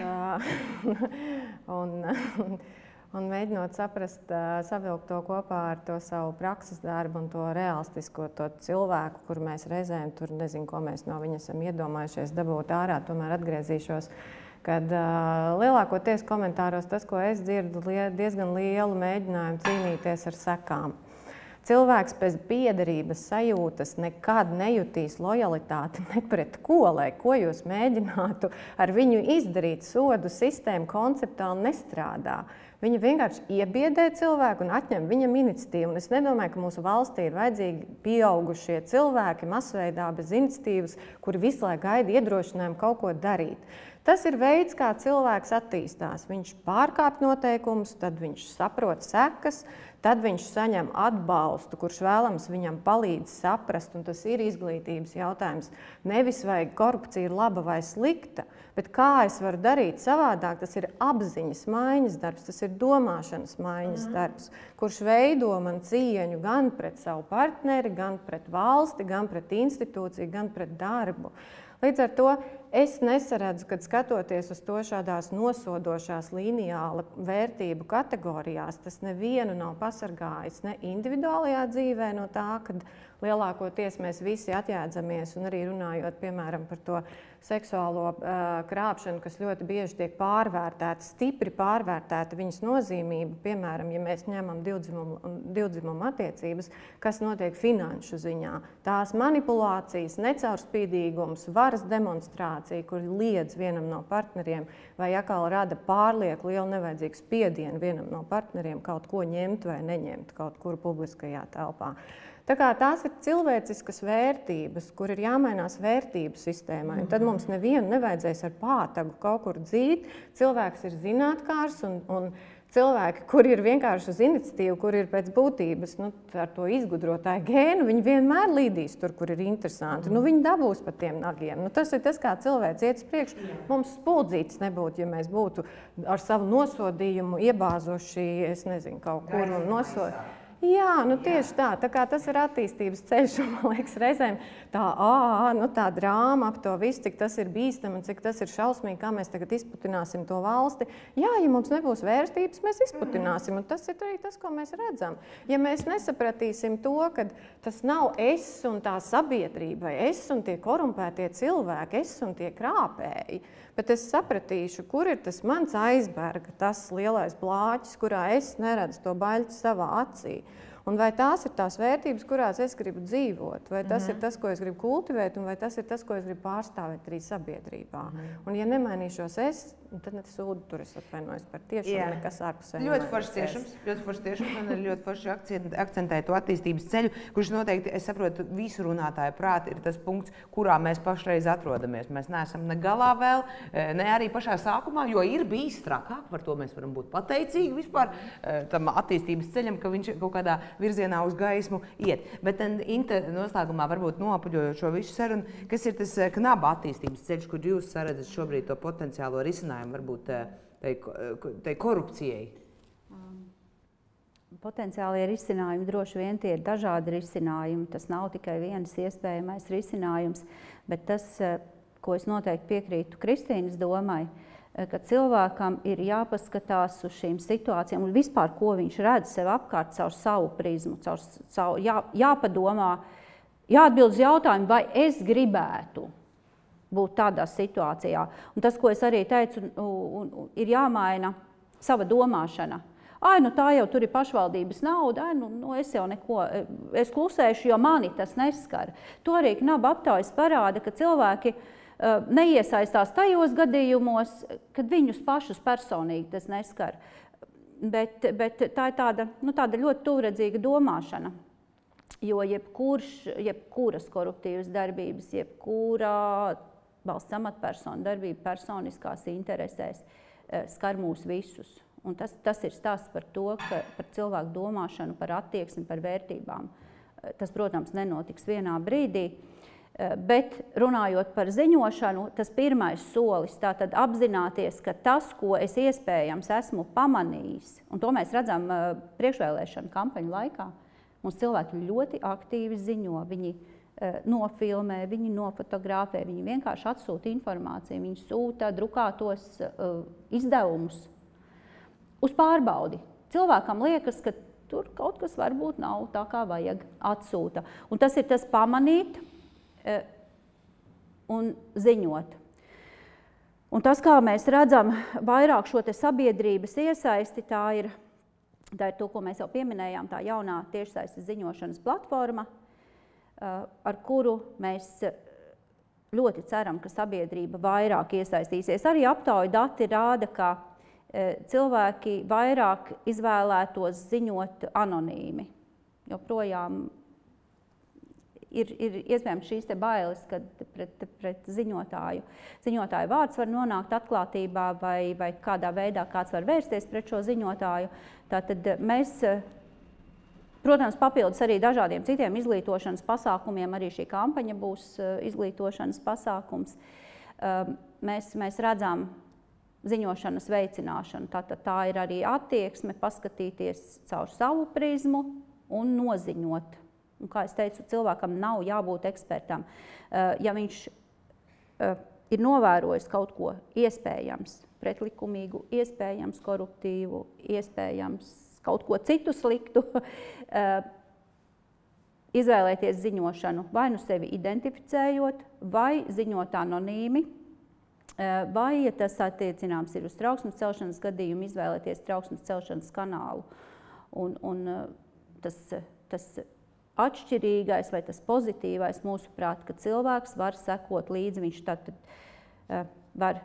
un mēģinot saprast, savilkt to kopā ar to savu prakses darbu un to realistisko to cilvēku, kur mēs reizēm tur nezinu, ko mēs no viņa esam iedomājušies dabūt ārā, tomēr atgriezīšos, kad lielākoties komentāros tas, ko es dzirdu, diezgan lielu mēģinājumu cīnīties ar sekām. Cilvēks pēc piederības sajūtas nekad nejutīs lojalitāti ne pret ko, lai ko jūs mēģinātu ar viņu izdarīt. Sodu sistēma konceptuāli nestrādā. Viņi vienkārši iebiedē cilvēku un atņem viņam iniciatīvu. Un es nedomāju, ka mūsu valstī ir vajadzīgi pieaugušie cilvēki masveidā bez iniciatīvas, kuri visu laiku gaida iedrošinājumu kaut ko darīt. Tas ir veids, kā cilvēks attīstās. Viņš pārkāpj noteikumus, tad viņš saprot sekas, tad viņš saņem atbalstu, kurš vēlams viņam palīdz saprast, un tas ir izglītības jautājums. Nevis vai korupcija ir laba vai slikta, bet kā es varu darīt savādāk, tas ir apziņas maiņas darbs, tas ir domāšanas maiņas darbs, kurš veido man cieņu gan pret savu partneri, gan pret valsti, gan pret institūciju, gan pret darbu. Līdz ar to es nesaredzu, kad skatoties uz to šādās nosodošās lineāla vērtību kategorijās, tas nevienu nav pasargājis ne individuālajā dzīvē no tā, kad lielākoties mēs visi atjēdzamies un arī runājot, piemēram, par to seksuālo krāpšanu, kas ļoti bieži tiek pārvērtēta, stipri pārvērtēta viņas nozīmība, piemēram, ja mēs ņemam divdzimumu attiecības, kas notiek finanšu ziņā. Tās manipulācijas, necaurspīdīgums, varas demonstrācija, kur liedz vienam no partneriem vai atkal rada pārlieku lielu nevajadzīgu spiedienu vienam no partneriem kaut ko ņemt vai neņemt kaut kur publiskajā telpā. Tā kā tās ir cilvēciskas vērtības, kur ir jāmainās vērtību sistēmai. Un tad mums nevienu nevajadzēs ar pātagu kaut kur dzīt. Cilvēks ir zinātkārs un cilvēki, kuri ir vienkārši uz iniciatīvu, kur ir pēc būtības ar to izgudrotāju gēnu, viņi vienmēr līdīs tur, kur ir interesanti. Viņi dabūs pa tiem nagiem. Tas ir tas, kā cilvēks iet uz priekšu. Mums spuldzītas nebūtu, ja mēs būtu ar savu nosodījumu iebāzoši, es nezinu, kaut kur un nosodījumu. Jā, tieši tā. Tā kā tas ir attīstības ceļš, un man liekas, reizēm tā drāma ap to visu, cik tas ir bīstami un cik tas ir šausmīgi, kā mēs tagad izputināsim to valsti. Jā, ja mums nebūs vērstības, mēs izputināsim, un tas ir arī tas, ko mēs redzam. Ja mēs nesapratīsim to, ka tas nav es un tā sabiedrība, vai es un tie korumpētie cilvēki, es un tie krāpēji, bet es sapratīšu, kur ir tas mans aizberga, tas lielais blāķis, kurā es neredzu to baļķi savā acī. Un vai tās ir tās vērtības, kurās es gribu dzīvot, vai tas ir tas, ko es gribu kultivēt, un vai tas ir tas, ko es gribu pārstāvēt arī sabiedrībā. Un ja nemainīšos es, tad sūdu tur es atvainojos par tiešām nekas ārpusē. Ļoti foršs tiešums, un ļoti forši akcentē to attīstības ceļu, kurš noteikti, es saprotu, visu runātāju prāti ir tas punkts, kurā mēs pašreiz atrodamies. Mēs neesam ne galā vēl, ne arī pašā sākumā, jo ir bijis trakāk, par to mēs varam būt pateicīgi vispār tam attīstības ceļam, ka viņš kaut kādā virzienā uz gaismu iet. Bet Inte noslēgumā varbūt noapuļojot šo visu sarunu, kas ir tas knaba attīstības ceļš, kur jūs saredzat šobrīd to potenciālo risinājumu, varbūt tai korupcijai? Potenciālie risinājumi droši vien tie ir dažādi risinājumi. Tas nav tikai viens iespējamais risinājums, bet tas, ko es noteikti piekrītu Kristīnas domai, ka cilvēkam ir jāpaskatās uz šīm situācijām un vispār, ko viņš redz sev apkārt caur savu prizmu, jāpadomā, jāatbild uz jautājumu, vai es gribētu būt tādā situācijā. Un tas, ko es arī teicu, ir jāmaina sava domāšana. Tā jau tur ir pašvaldības nauda, es jau neko, es klusēšu, jo mani tas neskar. To arī knaba aptaujas parāda, ka cilvēki neiesaistās tajos gadījumos, kad viņus pašus personīgi tas neskar. Bet tā ir tāda ļoti tuvredzīga domāšana. Jo jebkuras koruptīvas darbības, jebkura valsts amatpersonu darbība personiskās interesēs skar mūs visus. Un tas ir stāsts par to, par cilvēku domāšanu, par attieksmi, par vērtībām. Tas, protams, nenotiks vienā brīdī. Bet runājot par ziņošanu, tas pirmais solis, tātad apzināties, ka tas, ko es iespējams esmu pamanījis, un to mēs redzam priekšvēlēšanu kampaņu laikā, mums cilvēki ļoti aktīvi ziņo, viņi nofilmē, viņi nofotografē, viņi vienkārši atsūta informāciju, viņi sūta drukātos izdevumus uz pārbaudi. Cilvēkam liekas, ka tur kaut kas varbūt nav tā, kā vajag, atsūta. Un tas ir tas pamanīt un ziņot. Un tas, kā mēs redzam vairāk šo te sabiedrības iesaisti, tā ir to, ko mēs jau pieminējām, tā jaunā tiešsaistes ziņošanas platforma, ar kuru mēs ļoti ceram, ka sabiedrība vairāk iesaistīsies. Arī aptauju dati rāda, ka cilvēki vairāk izvēlētos ziņot anonīmi. Joprojām ir iespējams šīs te bailes, kad pret ziņotāju vārds var nonākt atklātībā vai kādā veidā kāds var vērsties pret šo ziņotāju. Tātad mēs, protams, papildus arī dažādiem citiem izglītošanas pasākumiem, arī šī kampaņa būs izglītošanas pasākums. Mēs redzam ziņošanas veicināšanu. Tātad tā ir arī attieksme paskatīties caur savu prizmu un noziņot. Un, kā es teicu, cilvēkam nav jābūt ekspertam. Ja viņš ir novērojis kaut ko iespējams, pretlikumīgu, iespējams koruptīvu, iespējams kaut ko citu sliktu, izvēlēties ziņošanu, vai nu sevi identificējot, vai ziņot anonīmi, vai, ja tas attiecināms ir uz trauksmes celšanas gadījumu, izvēlēties trauksmes celšanas kanālu. Un tas atšķirīgais vai tas pozitīvais mūsuprāt, ka cilvēks var sekot līdzi, viņš tad var,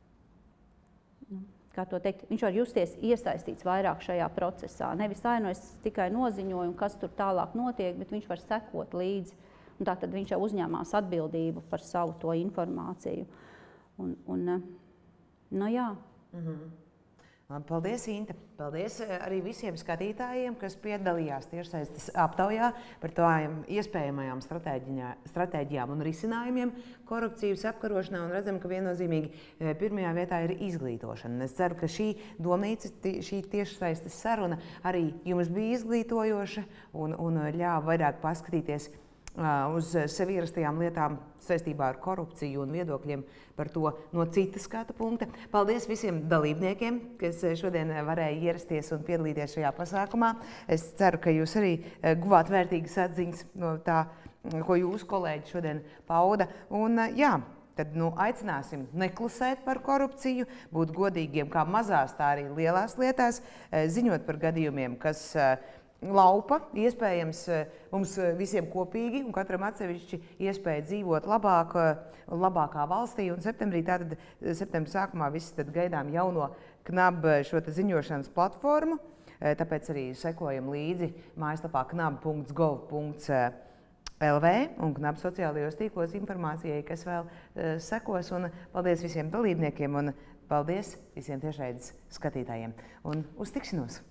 kā to teikt, viņš var justies iesaistīts vairāk šajā procesā. Nevis es tikai noziņoju, kas tur tālāk notiek, bet viņš var sekot līdzi. Un tātad viņš jau uzņēmās atbildību par savu to informāciju. Jā. Paldies, Inte. Paldies arī visiem skatītājiem, kas piedalījās tiešsaistes aptaujā par tādām iespējamajām stratēģijām un risinājumiem korupcijas apkarošanā. Un redzam, ka viennozīmīgi pirmajā vietā ir izglītošana. Es ceru, ka šī domnīca, šī tiešsaistes saruna arī jums bija izglītojoša un ļāva vairāk paskatīties uz sevi ierastajām lietām saistībā ar korupciju un viedokļiem par to no citas skatu punkta. Paldies visiem dalībniekiem, kas šodien varēja ierasties un piedalīties šajā pasākumā. Es ceru, ka jūs arī guvāt vērtīgas atziņas no tā, ko jūsu kolēģi šodien pauda. Un tad aicināsim neklusēt par korupciju, būt godīgiem kā mazās, tā arī lielās lietās, ziņot par gadījumiem, kas laupa, iespējams, mums visiem kopīgi un katram atsevišķi iespēja dzīvot labākā valstī. Un septembrī sākumā visi tad gaidām jauno KNAB šo ziņošanas platformu, tāpēc arī sekojam līdzi mājaslapā knab.gov.lv un KNAB sociālajos tīklos informācijai, kas vēl sekos. Un paldies visiem dalībniekiem un paldies visiem tiešraides skatītājiem. Un uz tikšanos!